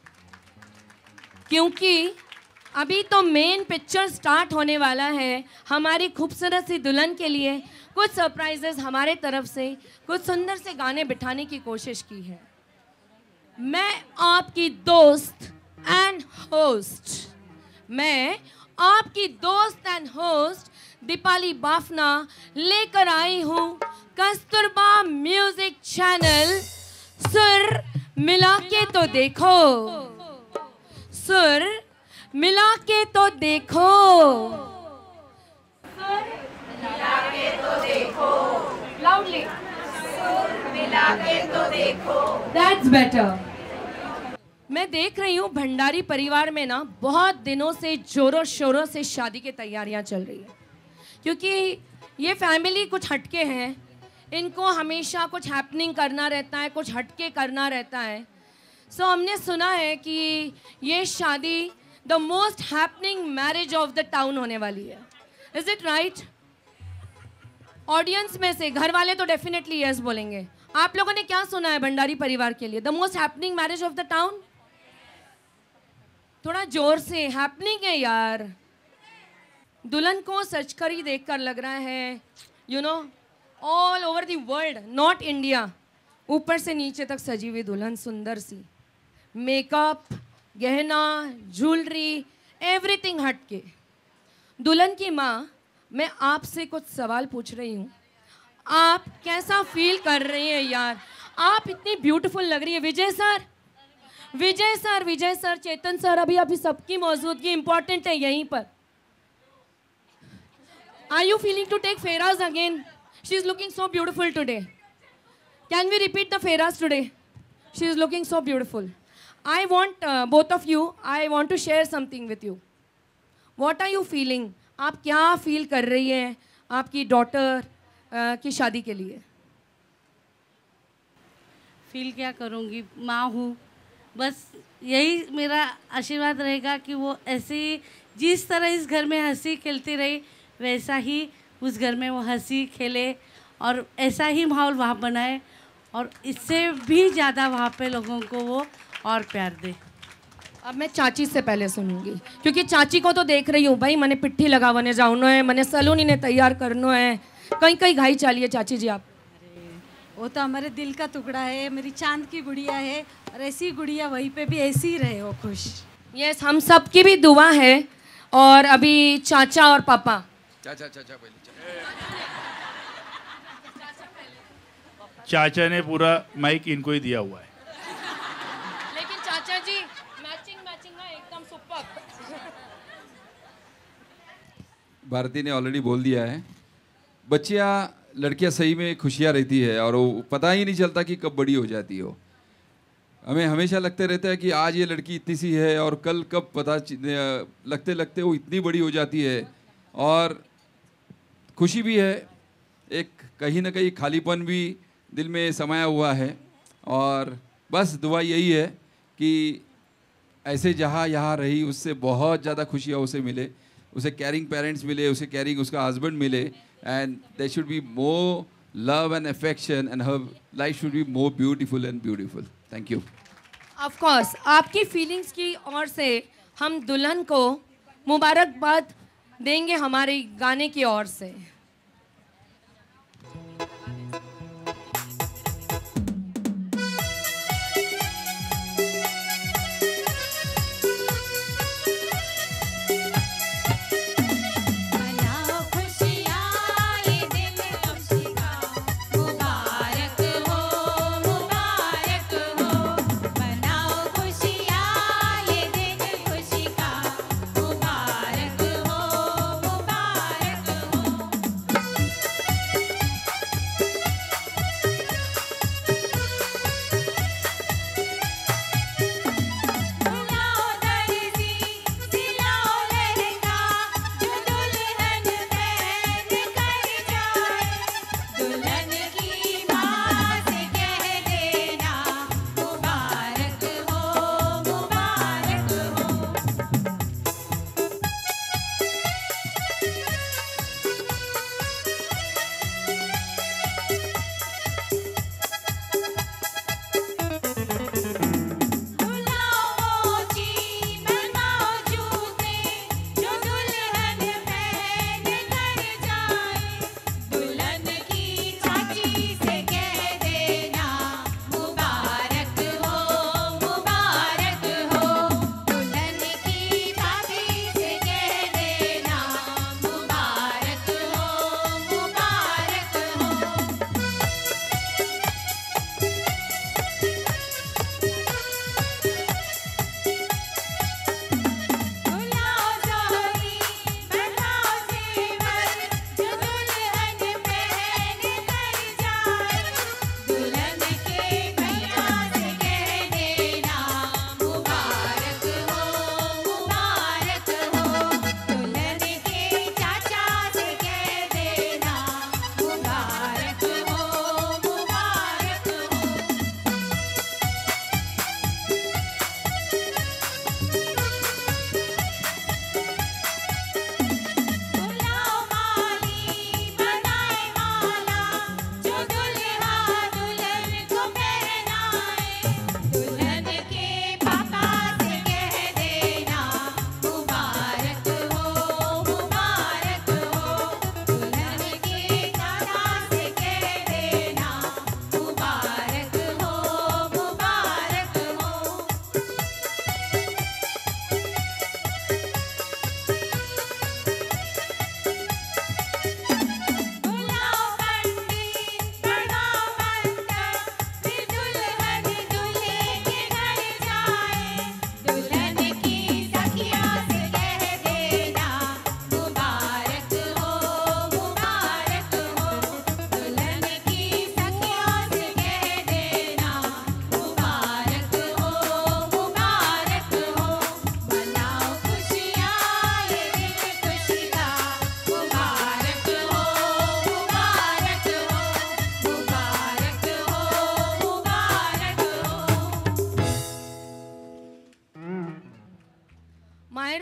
क्योंकि अभी तो मेन पिक्चर स्टार्ट होने वाला है। हमारी खूबसूरत सी दुल्हन के लिए कुछ सरप्राइजेस हमारे तरफ से, कुछ सुंदर से गाने बिठाने की कोशिश की है। मैं आपकी दोस्त एंड होस्ट मैं आपकी दोस्त एंड होस्ट दीपाली बाफना लेकर आई हूँ कस्तूरबा म्यूजिक चैनल। सुर मिला के तो देखो, सुर मिला के तो देखो, सुर मिला के तो देखो, लाउडली, सुर मिला के तो देखो, दैट्स बेटर। मैं देख रही हूँ भंडारी परिवार में ना बहुत दिनों से जोरों शोरों से शादी की तैयारियां चल रही है, क्योंकि ये फैमिली कुछ हटके हैं, इनको हमेशा कुछ हैपनिंग करना रहता है, कुछ हटके करना रहता है। सो so, हमने सुना है कि ये शादी the most happening marriage of the town होने वाली है। Is it right? ऑडियंस में से घर वाले तो डेफिनेटली यस बोलेंगे। आप लोगों ने क्या सुना है भंडारी परिवार के लिए? The most happening marriage of the town? थोड़ा जोर से, हैपनिंग है यार। दुल्हन को सर्च कर ही देख कर लग रहा है, you know, all over the world, not India, ऊपर से नीचे तक सजी हुई दुल्हन, सुंदर सी, मेकअप, गहना, ज्वेलरी, एवरीथिंग हट के। दुल्हन की माँ, मैं आपसे कुछ सवाल पूछ रही हूँ, आप कैसा फील कर रही हैं यार? आप इतनी ब्यूटीफुल लग रही है। Vijay sir, Vijay sir, Vijay sir, Chetan sir, अभी अभी सबकी मौजूदगी इंपॉर्टेंट है यहीं पर। Are you feeling to take फेराज again? She is looking so beautiful today. Can we repeat the फेराज today? She is looking so beautiful. I want uh, both of you, I want to share something with you. What are you feeling? आप क्या feel कर रही हैं आपकी daughter uh, की शादी के लिए? फील क्या करूँगी, माँ हूँ, बस यही मेरा आशीर्वाद रहेगा कि वो ऐसे ही जिस तरह इस घर में हंसी खेलती रही वैसा ही उस घर में वो हंसी खेले और ऐसा ही माहौल वहाँ बनाए और इससे भी ज़्यादा वहाँ पे लोगों को वो और प्यार दे। अब मैं चाची से पहले सुनूंगी, क्योंकि चाची को तो देख रही हूँ भाई, मैंने पिट्ठी लगावने जाऊनो है, मैंने सलून इन्हें तैयार करना है, कहीं कहीं घाई चालिए चाची जी आप। वो तो हमारे दिल का टुकड़ा है, मेरी चांद की गुड़िया है और ऐसी गुड़िया वहीं पे भी ऐसी ही रहे, वो खुश। यस, हम सब की भी दुआ है। और अभी चाचा और पापा, चाचा चाचा पहले चाचा ने पूरा माइक इनको ही दिया हुआ है। लेकिन चाचा जी मैचिंग मैचिंग है एकदम सुपर। भारती ने ऑलरेडी बोल दिया है, बच्चियाँ लड़कियाँ सही में खुशियाँ रहती है और वो पता ही नहीं चलता कि कब बड़ी हो जाती हो। हमें हमेशा लगते रहता है कि आज ये लड़की इतनी सी है और कल कब पता लगते लगते वो इतनी बड़ी हो जाती है। और खुशी भी है, एक कहीं ना कहीं खालीपन भी दिल में समाया हुआ है। और बस दुआ यही है कि ऐसे जहाँ यहाँ रही उससे बहुत ज़्यादा खुशियाँ उसे मिले, उसे कैरिंग पेरेंट्स मिले, उसे कैरिंग उसका हस्बैंड मिले, and there should be more love and affection and her life should be more beautiful and beautiful. Thank you. Of course आपकी फीलिंग्स की ओर से हम दुल्हन को मुबारकबाद देंगे हमारे गाने की ओर से।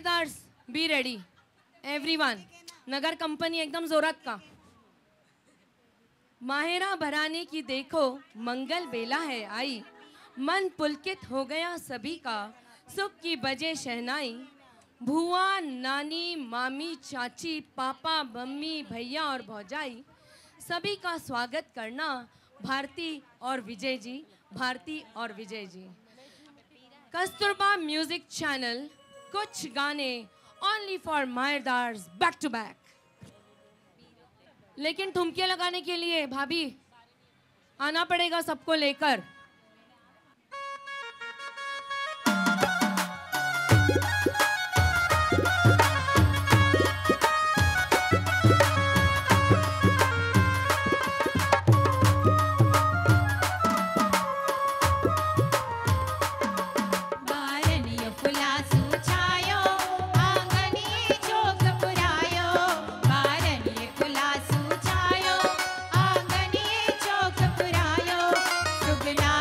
माहिरदार्स बी रेडी एवरीवन, नगर कंपनी एकदम जोरात का। माहिरा भराने की देखो मंगल बेला है आई, मन पुलकित हो गया सभी का, सुख की बजे शहनाई। भुआ नानी मामी चाची पापा मम्मी भैया और भौजाई सभी का स्वागत करना भारती और विजय जी, भारती और विजय जी। कस्तूरबा म्यूजिक चैनल, कुछ गाने ओनली फॉर माहिरदार्स बैक टू बैक। लेकिन ठुमके लगाने के लिए भाभी आना पड़ेगा सबको लेकर। सुगना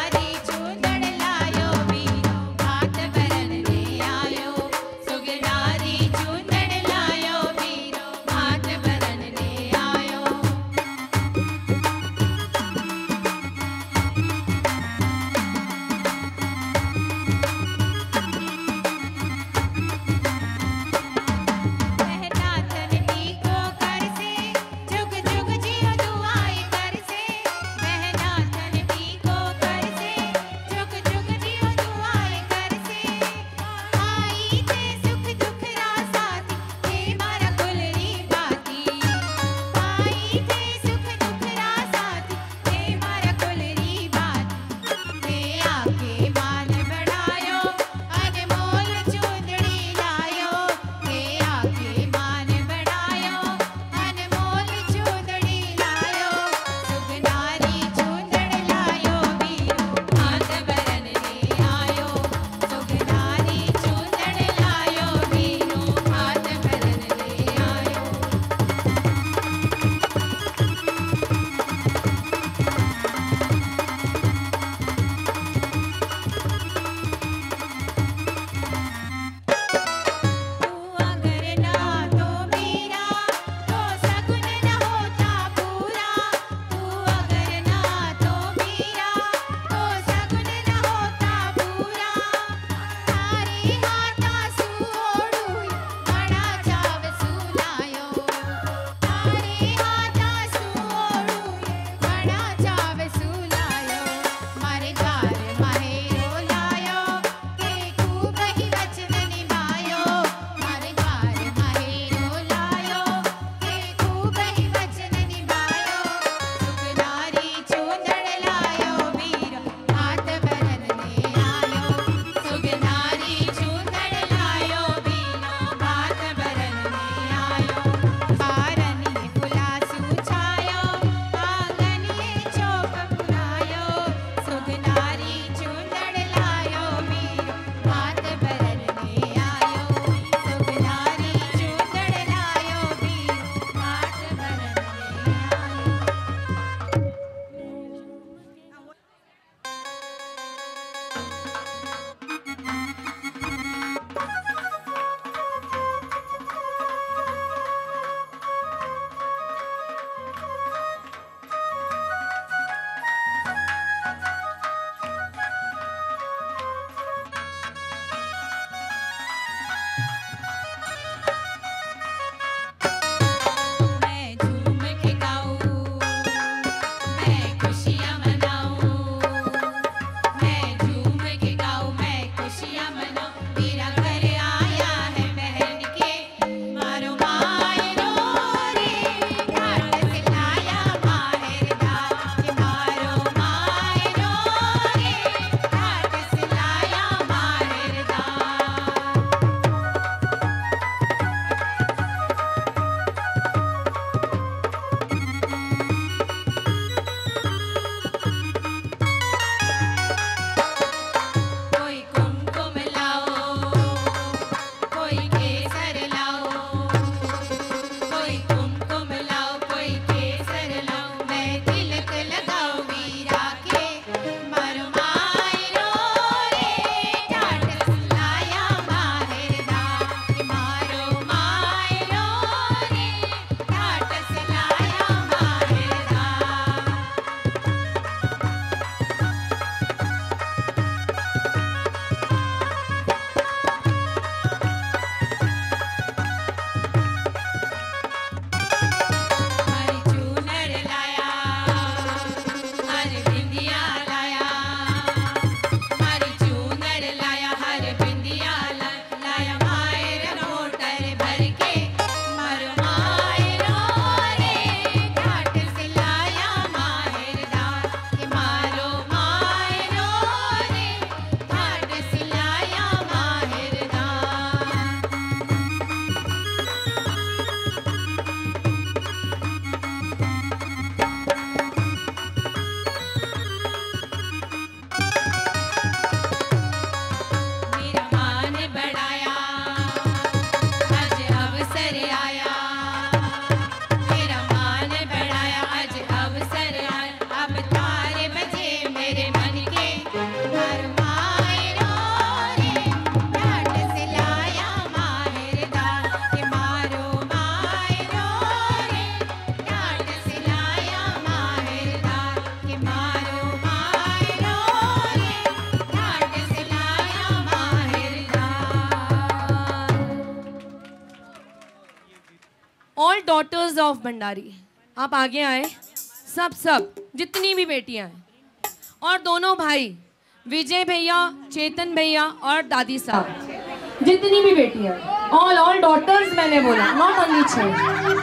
गर्ल्स ऑफ भंडारी, आप आगे आए। सब सब जितनी भी बेटियां हैं, और दोनों भाई विजय भैया, चेतन भैया और दादी साहब, जितनी भी बेटियां, ऑल ऑल डॉटर्स मैंने बोला, नॉट ओनली छह।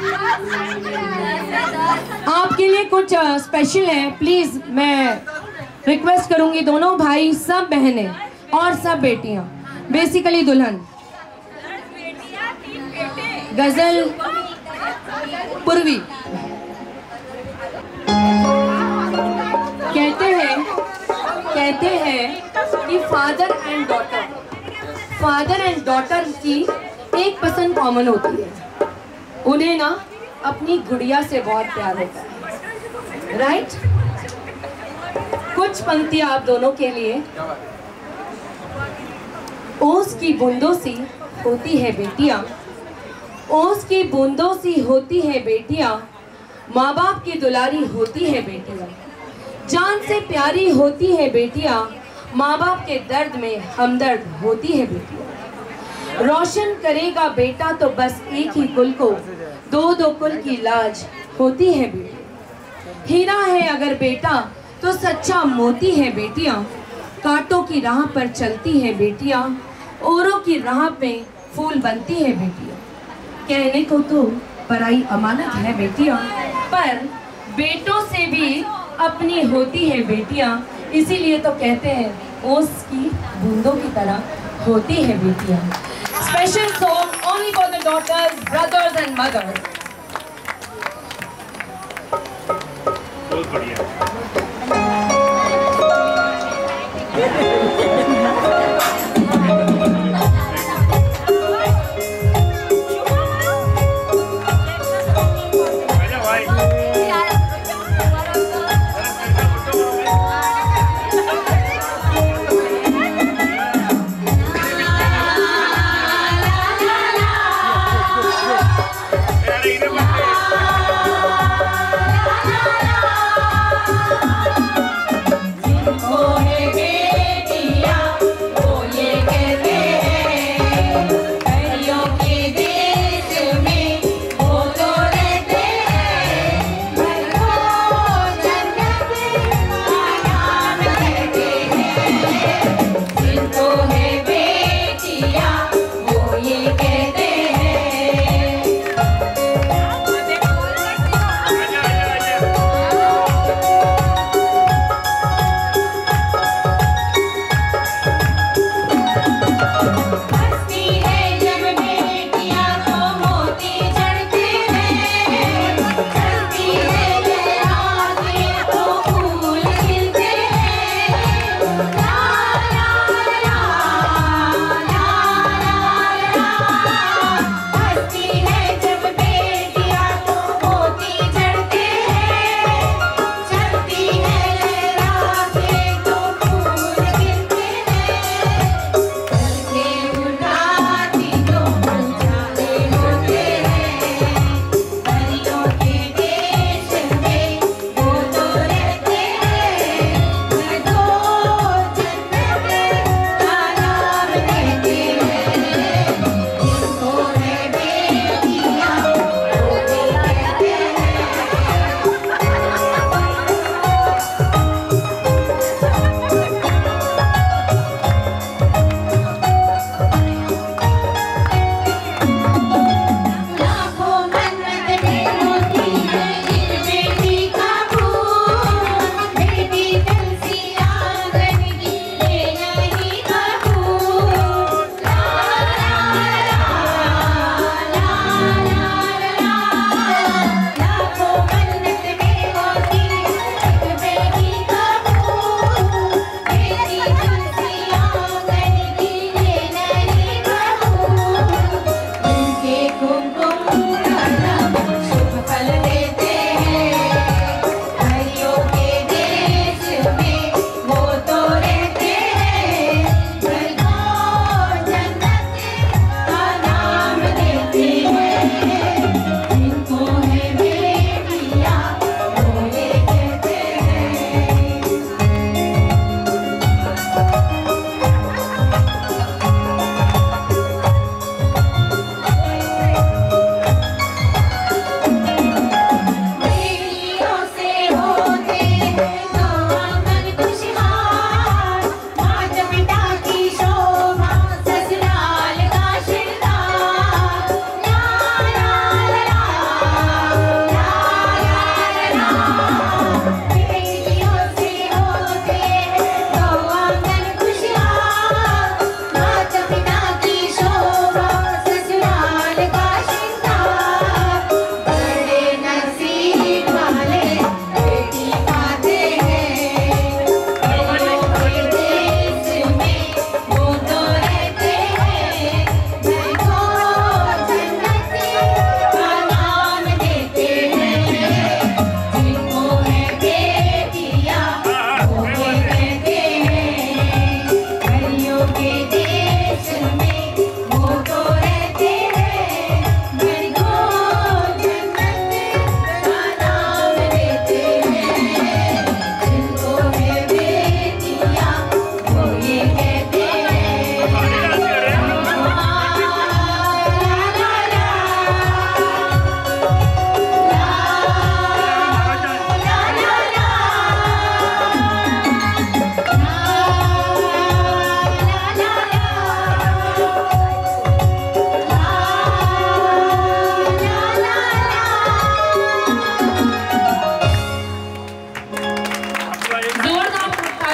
आपके लिए कुछ स्पेशल है, प्लीज मैं रिक्वेस्ट करूंगी, दोनों भाई, सब बहनें और सब बेटियां, बेसिकली दुल्हन। गजल पूर्वी कहते हैं कहते हैं कि father and daughter father and daughter की एक पसंद कॉमन होती है, उन्हें ना अपनी गुड़िया से बहुत प्यार होता है, राइट? कुछ पंक्तियां आप दोनों के लिए। ओस की बूंदों सी होती है बेटियां, ओस की बूंदों सी होती है बेटियां, माँ बाप की दुलारी होती है बेटियां, जान से प्यारी होती है बेटियां, माँ बाप के दर्द में हमदर्द होती है बेटियां। रोशन करेगा बेटा तो बस एक ही कुल को, दो दो कुल की लाज होती है बेटियां। हीरा है अगर बेटा तो सच्चा मोती है बेटियां, कांटों की राह पर चलती है बेटियां, औरों की राह पे फूल बनती है बेटियां। कहने को तो पराई अमानत है बेटियां, पर बेटों से भी अपनी होती है बेटियां, इसीलिए तो कहते हैं ओस की बूंदों की तरह होती है बेटियां। Special song only for the daughters, brothers and mothers. बहुत बढ़िया। La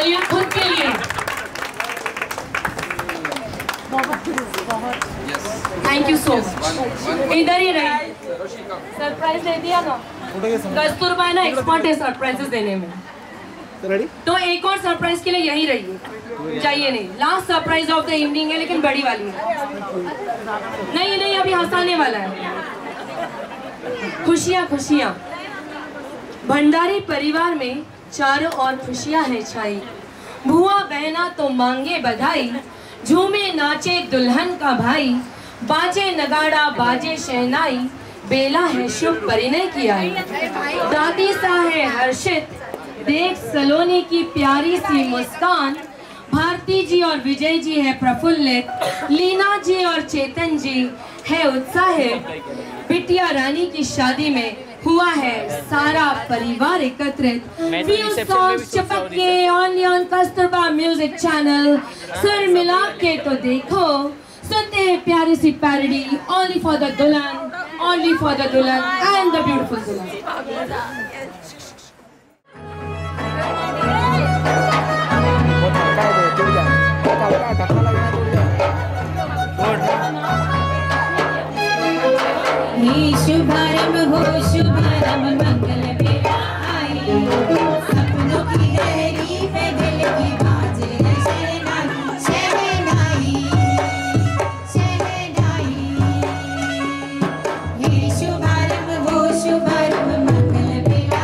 तालियां खुद के लिए। Thank you so much. इधर ही रही, सरप्राइज दे दिया ना। कस्तूरबा ना एक्सपर्ट है सरप्राइजेस देने में, तो एक और सरप्राइज के लिए यही रहिए, चाहिए नहीं। Last surprise of the evening है, लेकिन बड़ी वाली है। नहीं नहीं, अभी हंसाने वाला है। खुशियाँ खुशियाँ, भंडारी परिवार में चारों ओर खुशियाँ है छाई। बुआ बहना तो मांगे बधाई, झूमे नाचे दुल्हन का भाई। बाजे नगाड़ा बाजे शहनाई, बेला है शुभ परिणय की आई। दादी सा है हर्षित, देख सलोनी की प्यारी सी मुस्कान। भारती जी और विजय जी है प्रफुल्लित, लीना जी और चेतन जी है उत्साहित। बिटिया रानी की शादी में हुआ है सारा परिवार एकत्रित। व्यू सॉन्ग्स चिपक के only on Kasturba music channel. सुर मिला के तो देखो, सुनते हैं प्यारी सी parody only for the dulhan, only for the dulhan and the beautiful dulhan. शुभारंभ हो शुभारंभ, मंगल बेला आई। सपनों की गहरी पे दिल की बाजे शहनाई, शहनाई, शहनाई। ये शुभारंभ हो शुभारंभ, मंगल बेला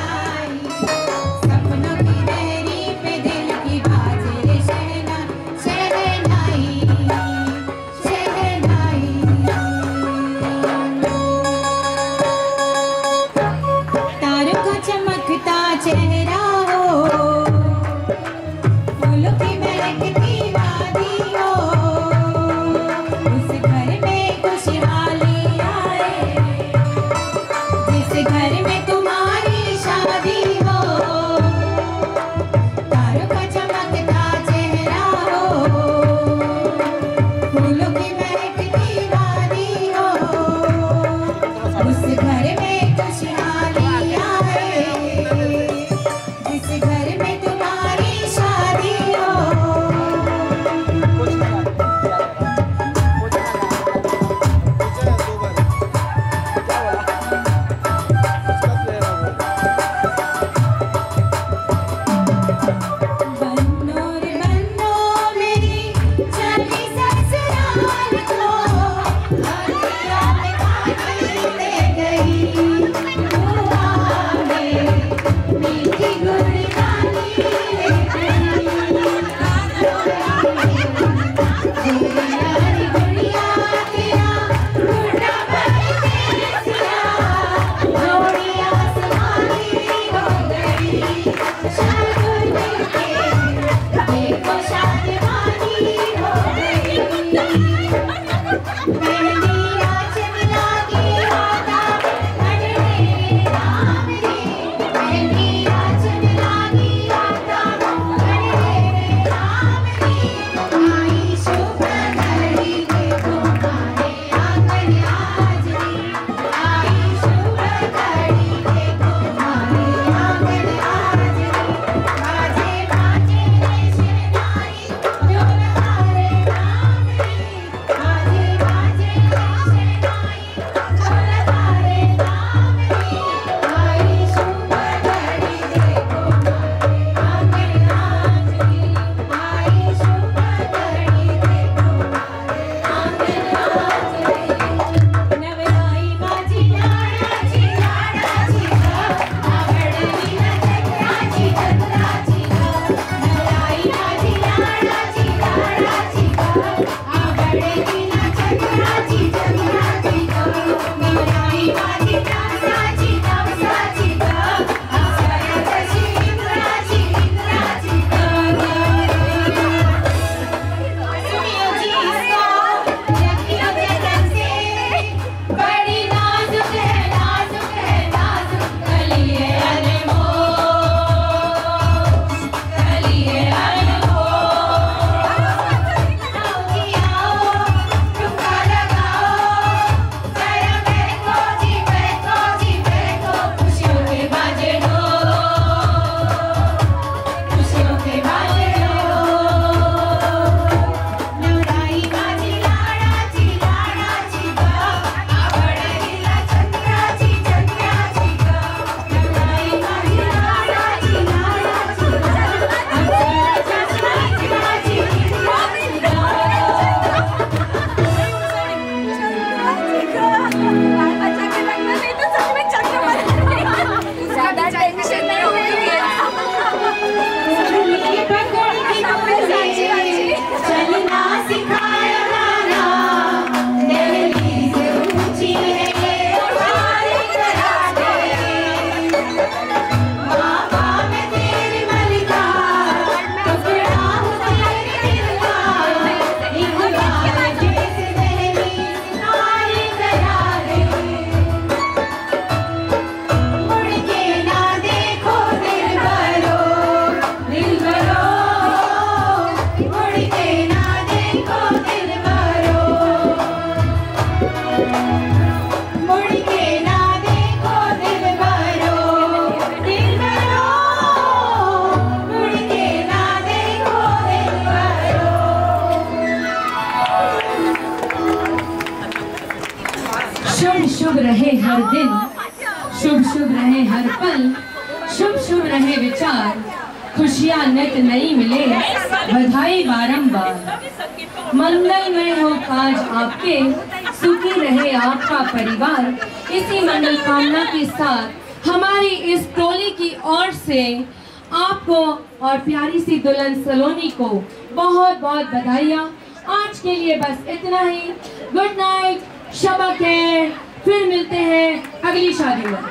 हर दिन, शुभ शुभ रहे हर पल, शुभ शुभ रहे विचार, खुशियाँ नित नई मिले, बधाई बारंबार। मंगलमय हो काज आपके, सुखी रहे आपका परिवार। इसी मंगल कामना के साथ हमारी इस टोली की ओर से आपको और प्यारी सी दुल्हन सलोनी को बहुत बहुत बधाइयाँ। आज के लिए बस इतना ही। गुड नाइट, शबा खैर। फिर मिलते हैं अगली शादी में।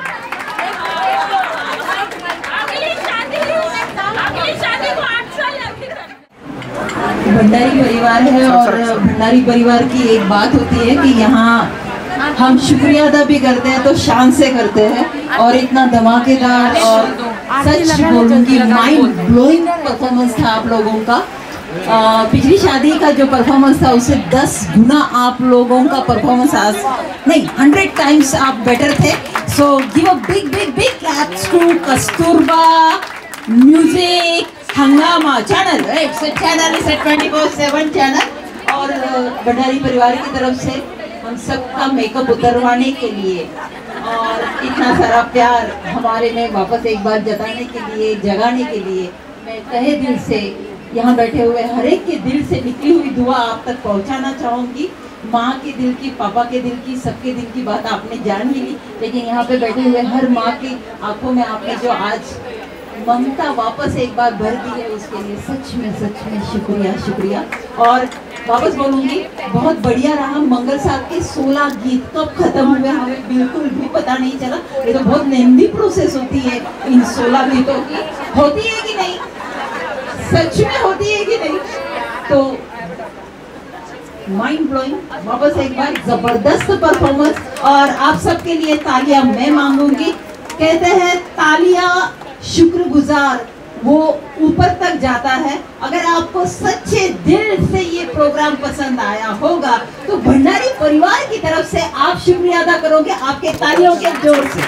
भंडारी परिवार है और भंडारी परिवार की एक बात होती है कि यहाँ हम शुक्रिया अदा भी करते हैं तो शान से करते हैं। और इतना धमाकेदार और सच बोलूंगी माइंड ब्लोइंग परफॉर्मेंस था आप लोगों का। आ, पिछली शादी का जो परफॉर्मेंस था उससे दस गुना आप लोगों का परफॉर्मेंस आज नहीं हंड्रेड टाइम्स आप बेटर थे। So give a big big big claps to Kasturba music Hungama channel. It's channel is twenty four seven channel. और भंडारी परिवार की तरफ से हम सबका मेकअप उतरवाने के लिए और इतना सारा प्यार हमारे में वापस एक बार जताने के लिए, जगाने के लिए मैं तहे दिल से यहाँ बैठे हुए हर एक के दिल से निकली हुई दुआ आप तक पहुँचाना चाहूँगी। माँ के दिल की, पापा के दिल की, सबके दिल की बात आपने जान ही ली, लेकिन यहाँ पे बैठे हुए हर माँ की आंखों में आपने जो आज ममता वापस एक बार भर दी है उसके लिए सच में सच में शुक्रिया शुक्रिया। और वापस बोलूँगी बहुत बढ़िया रहा। मंगल साहब के सोलह गीत कब खत्म हुए हमें बिल्कुल भी पता नहीं चला। ये तो बहुत लंबी प्रोसेस होती है इन सोलह गीतों की, होती है कि नहीं? सच में होती है कि नहीं? तो माइंड ब्लोइंग वापस एक बार जबरदस्त परफॉर्मेंस। और आप सबके लिए तालियां मैं मांगूंगी। कहते हैं तालियां शुक्रगुजार वो ऊपर तक जाता है। अगर आपको सच्चे दिल से ये प्रोग्राम पसंद आया होगा तो भंडारी परिवार की तरफ से आप शुक्रिया अदा करोगे आपके तालियों के जोर से।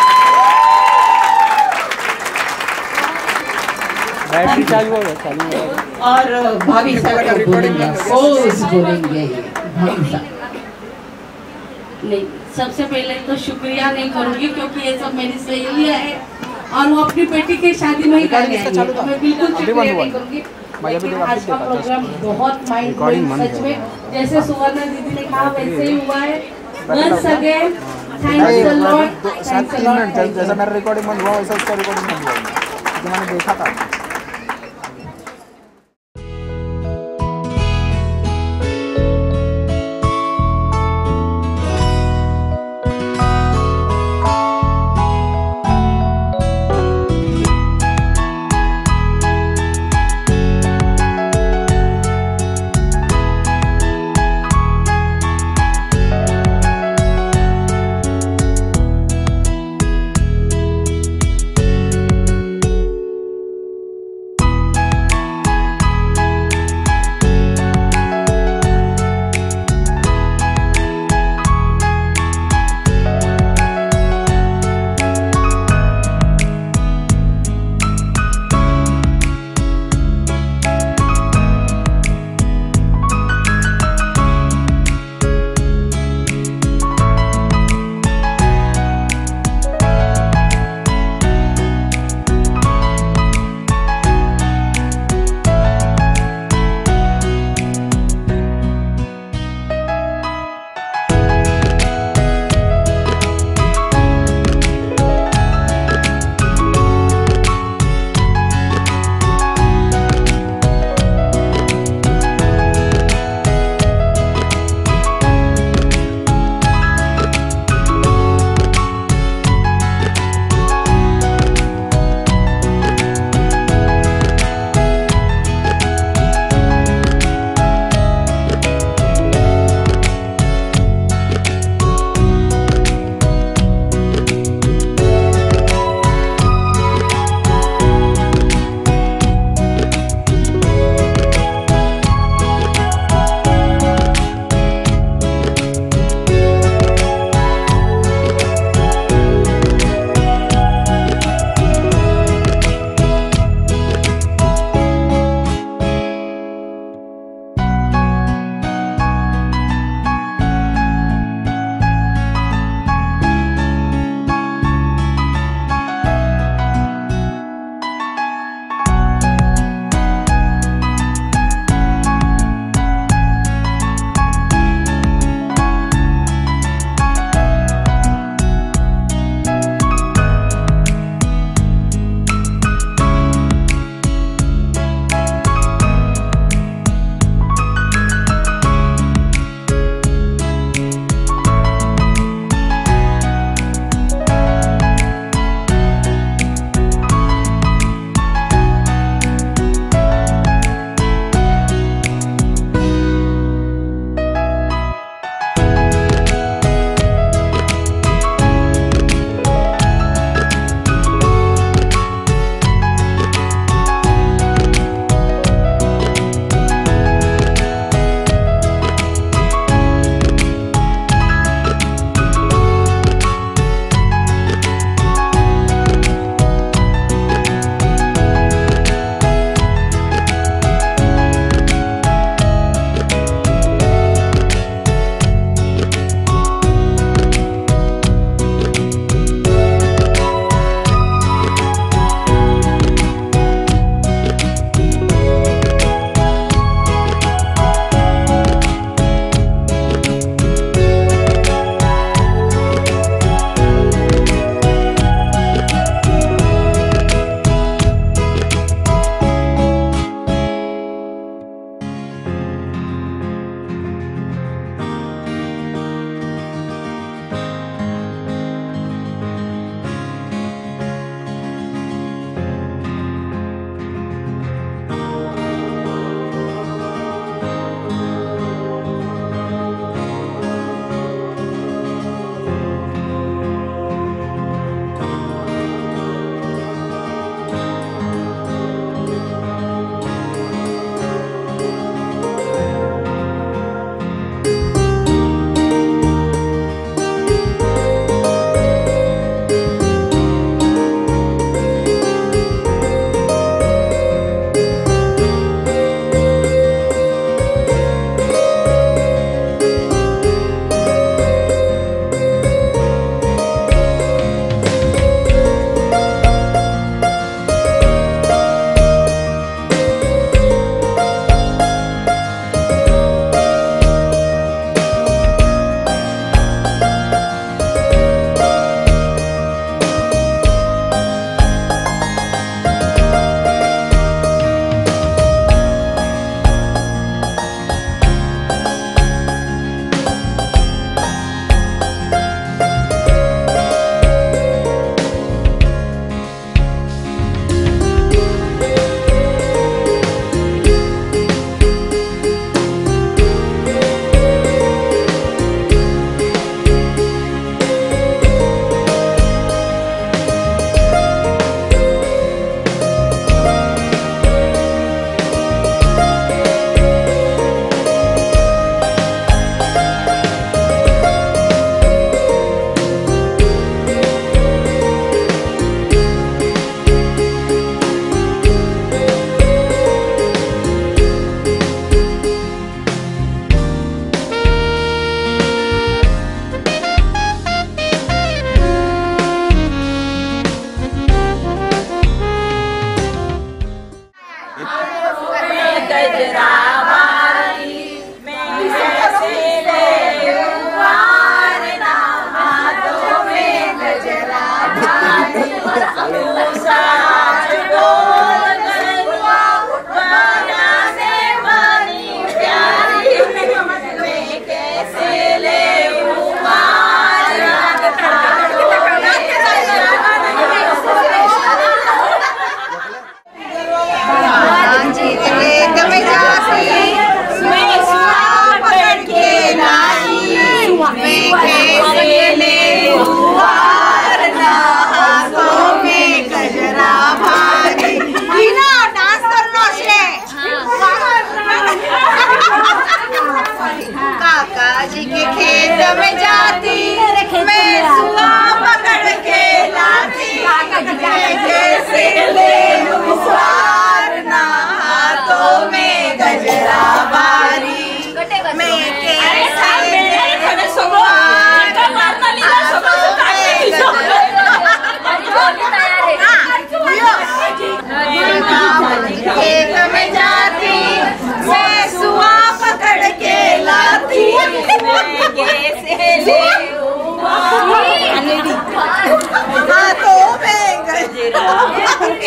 बैटरी चालू हो गया, चालू हो गया। और भाभी साहब बोलेंगे, ओस बोलेंगे भाभी साहब। नहीं, सबसे पहले तो शुक्रिया नहीं करूँगी क्योंकि ये सब मेरी सहेलियाँ है और वो अपनी बेटी की शादी में ही करने आई है, तो मैं बिल्कुल शुक्रिया नहीं करूँगी। लेकिन आज का प्रोग्राम बहुत माइंड ब्लोइंग सच में, जैसे सुवर्णा दीदी ने कहा वैसे ही हुआ है। Once again thanks a lot, thanks a lot. जैसा मेरा रिकॉर्डिंग बंद हुआ वैसा उसका रिकॉर्डिंग बंद हुआ, जो मैंने देखा था।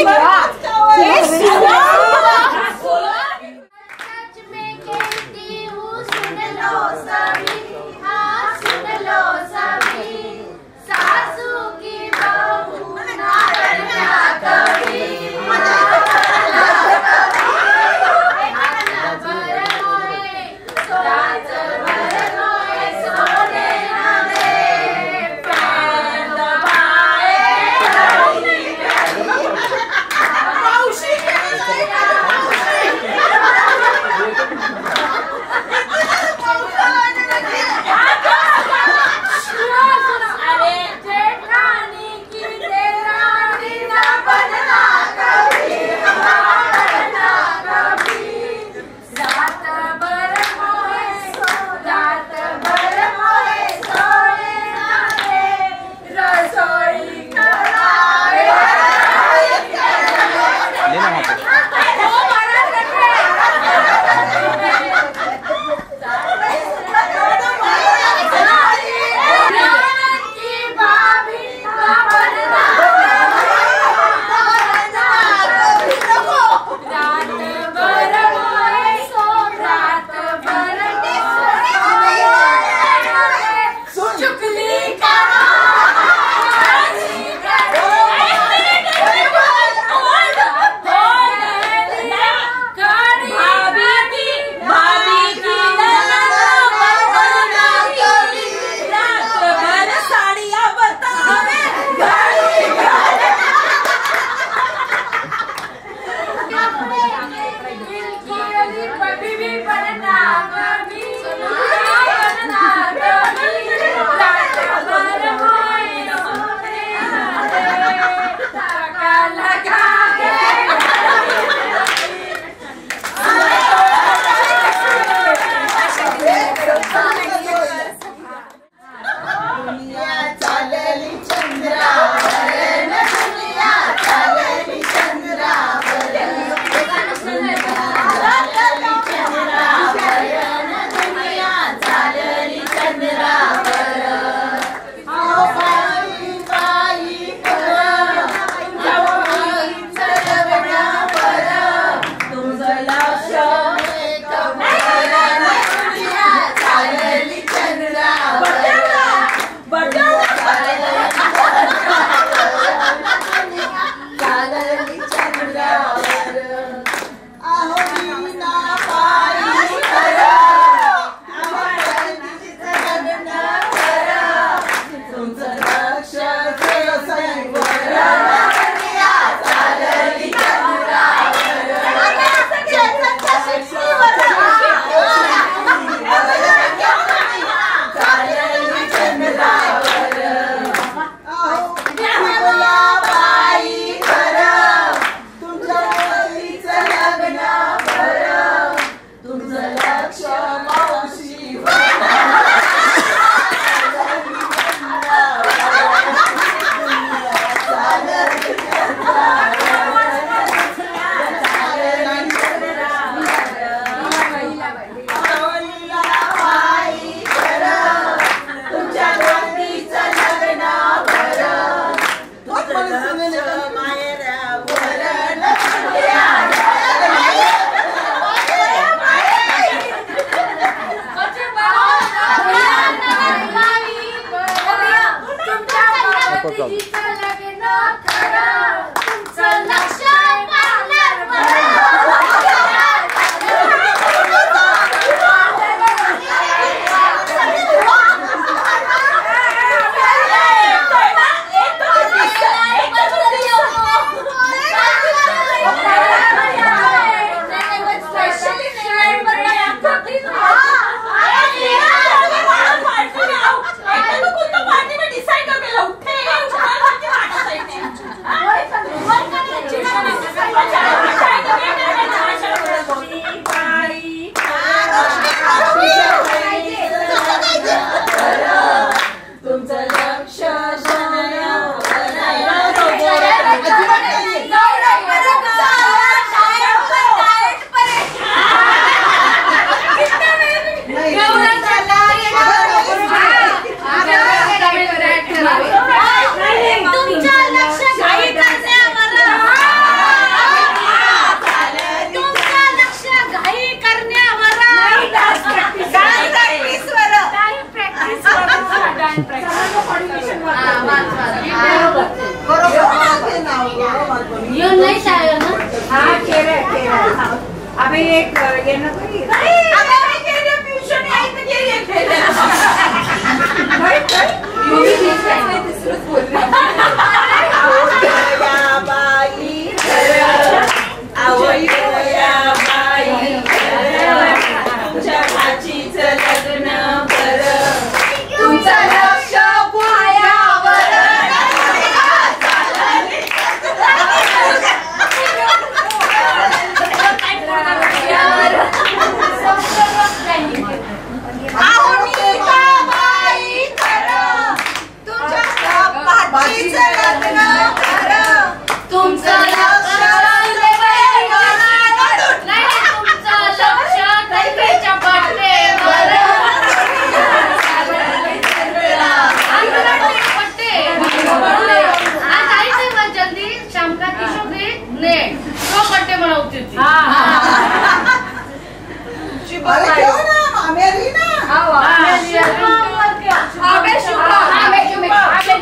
Hold अबे एक ये ना कोई अबे मैं कह रही हूँ ट्यूशन आई तो कह रही है भाई भाई यू भी ठीक है मैं दूसरा बोल रही हूँ या बाई आवई या बाई तुमच्या भाचीचं लग्न कर तुमचं लक्ष पायावर तुमचं लक्ष तुमच्या पट्टेवर जल्दी शाम का किशोरी ने दो पट्टे बनाती थी क्यों ना मेरी ना आगे शुभ आगे शुभ आगे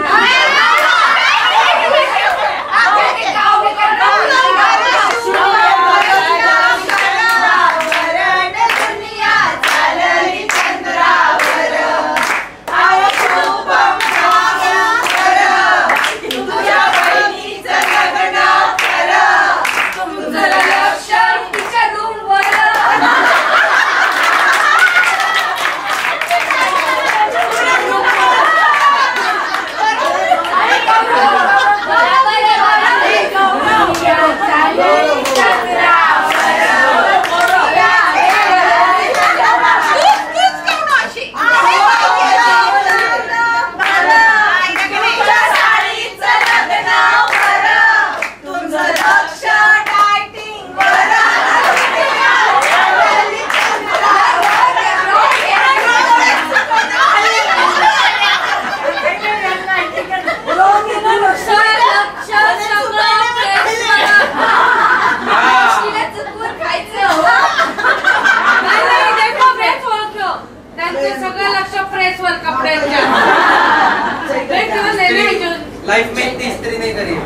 लाइफ में इतनी स्त्री नहीं करी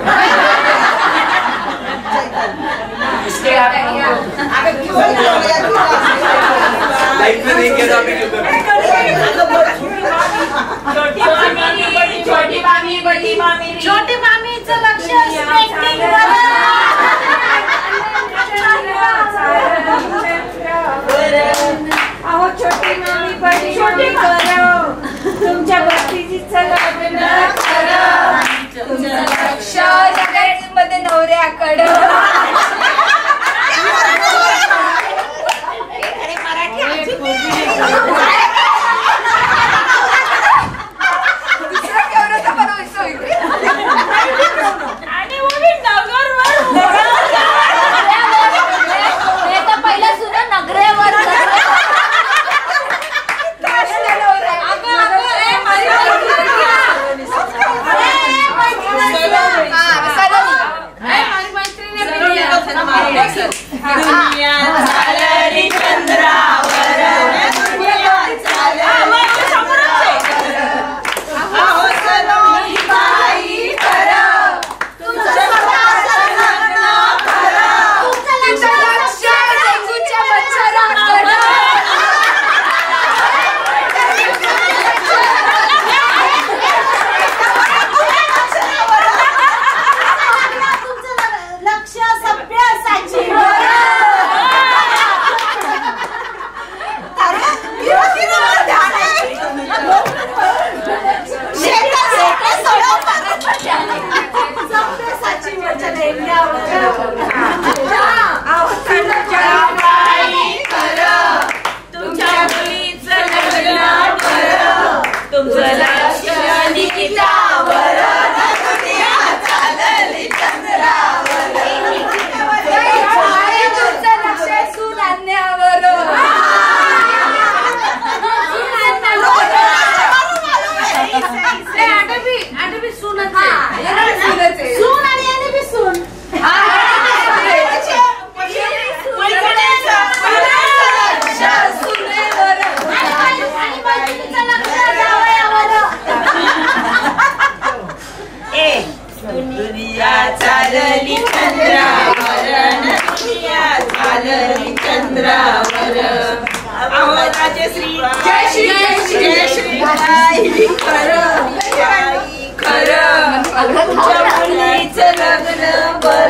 इसके लाइफ में नहीं किया छोटी मामी बड़ी मामी छोटी मामीचं लक्ष अहो छोटी मामी बडी छोटी करो तुमच्या भतीजीचं लग्न करा तुमचं लक्ष मध्ये नवऱ्याकडं आणि मुली नगरवर पहिला सुद्धा नगरेवर दुनिया चालली चंद्रावर दुनिया चालली बाई कर तुमचं लग्न कर तुमचं लक्ष डेंगूच्या मच्छराकडं लक्ष सभ्यासाची तुमच्या मुलीचं लग्न कर तुमचं लक्ष निकितावर दुनिया चालली चंद्रावर तुमचं लक्ष सुनान्यावर आठवी सुनच सून आणि आणि सून दुनिया चालली चंद्रावर दुनिया चालली चंद्रावर अहो राजश्री जय श्री जय श्री आई खरं खरं तुमच्या मुलीचं लग्न बर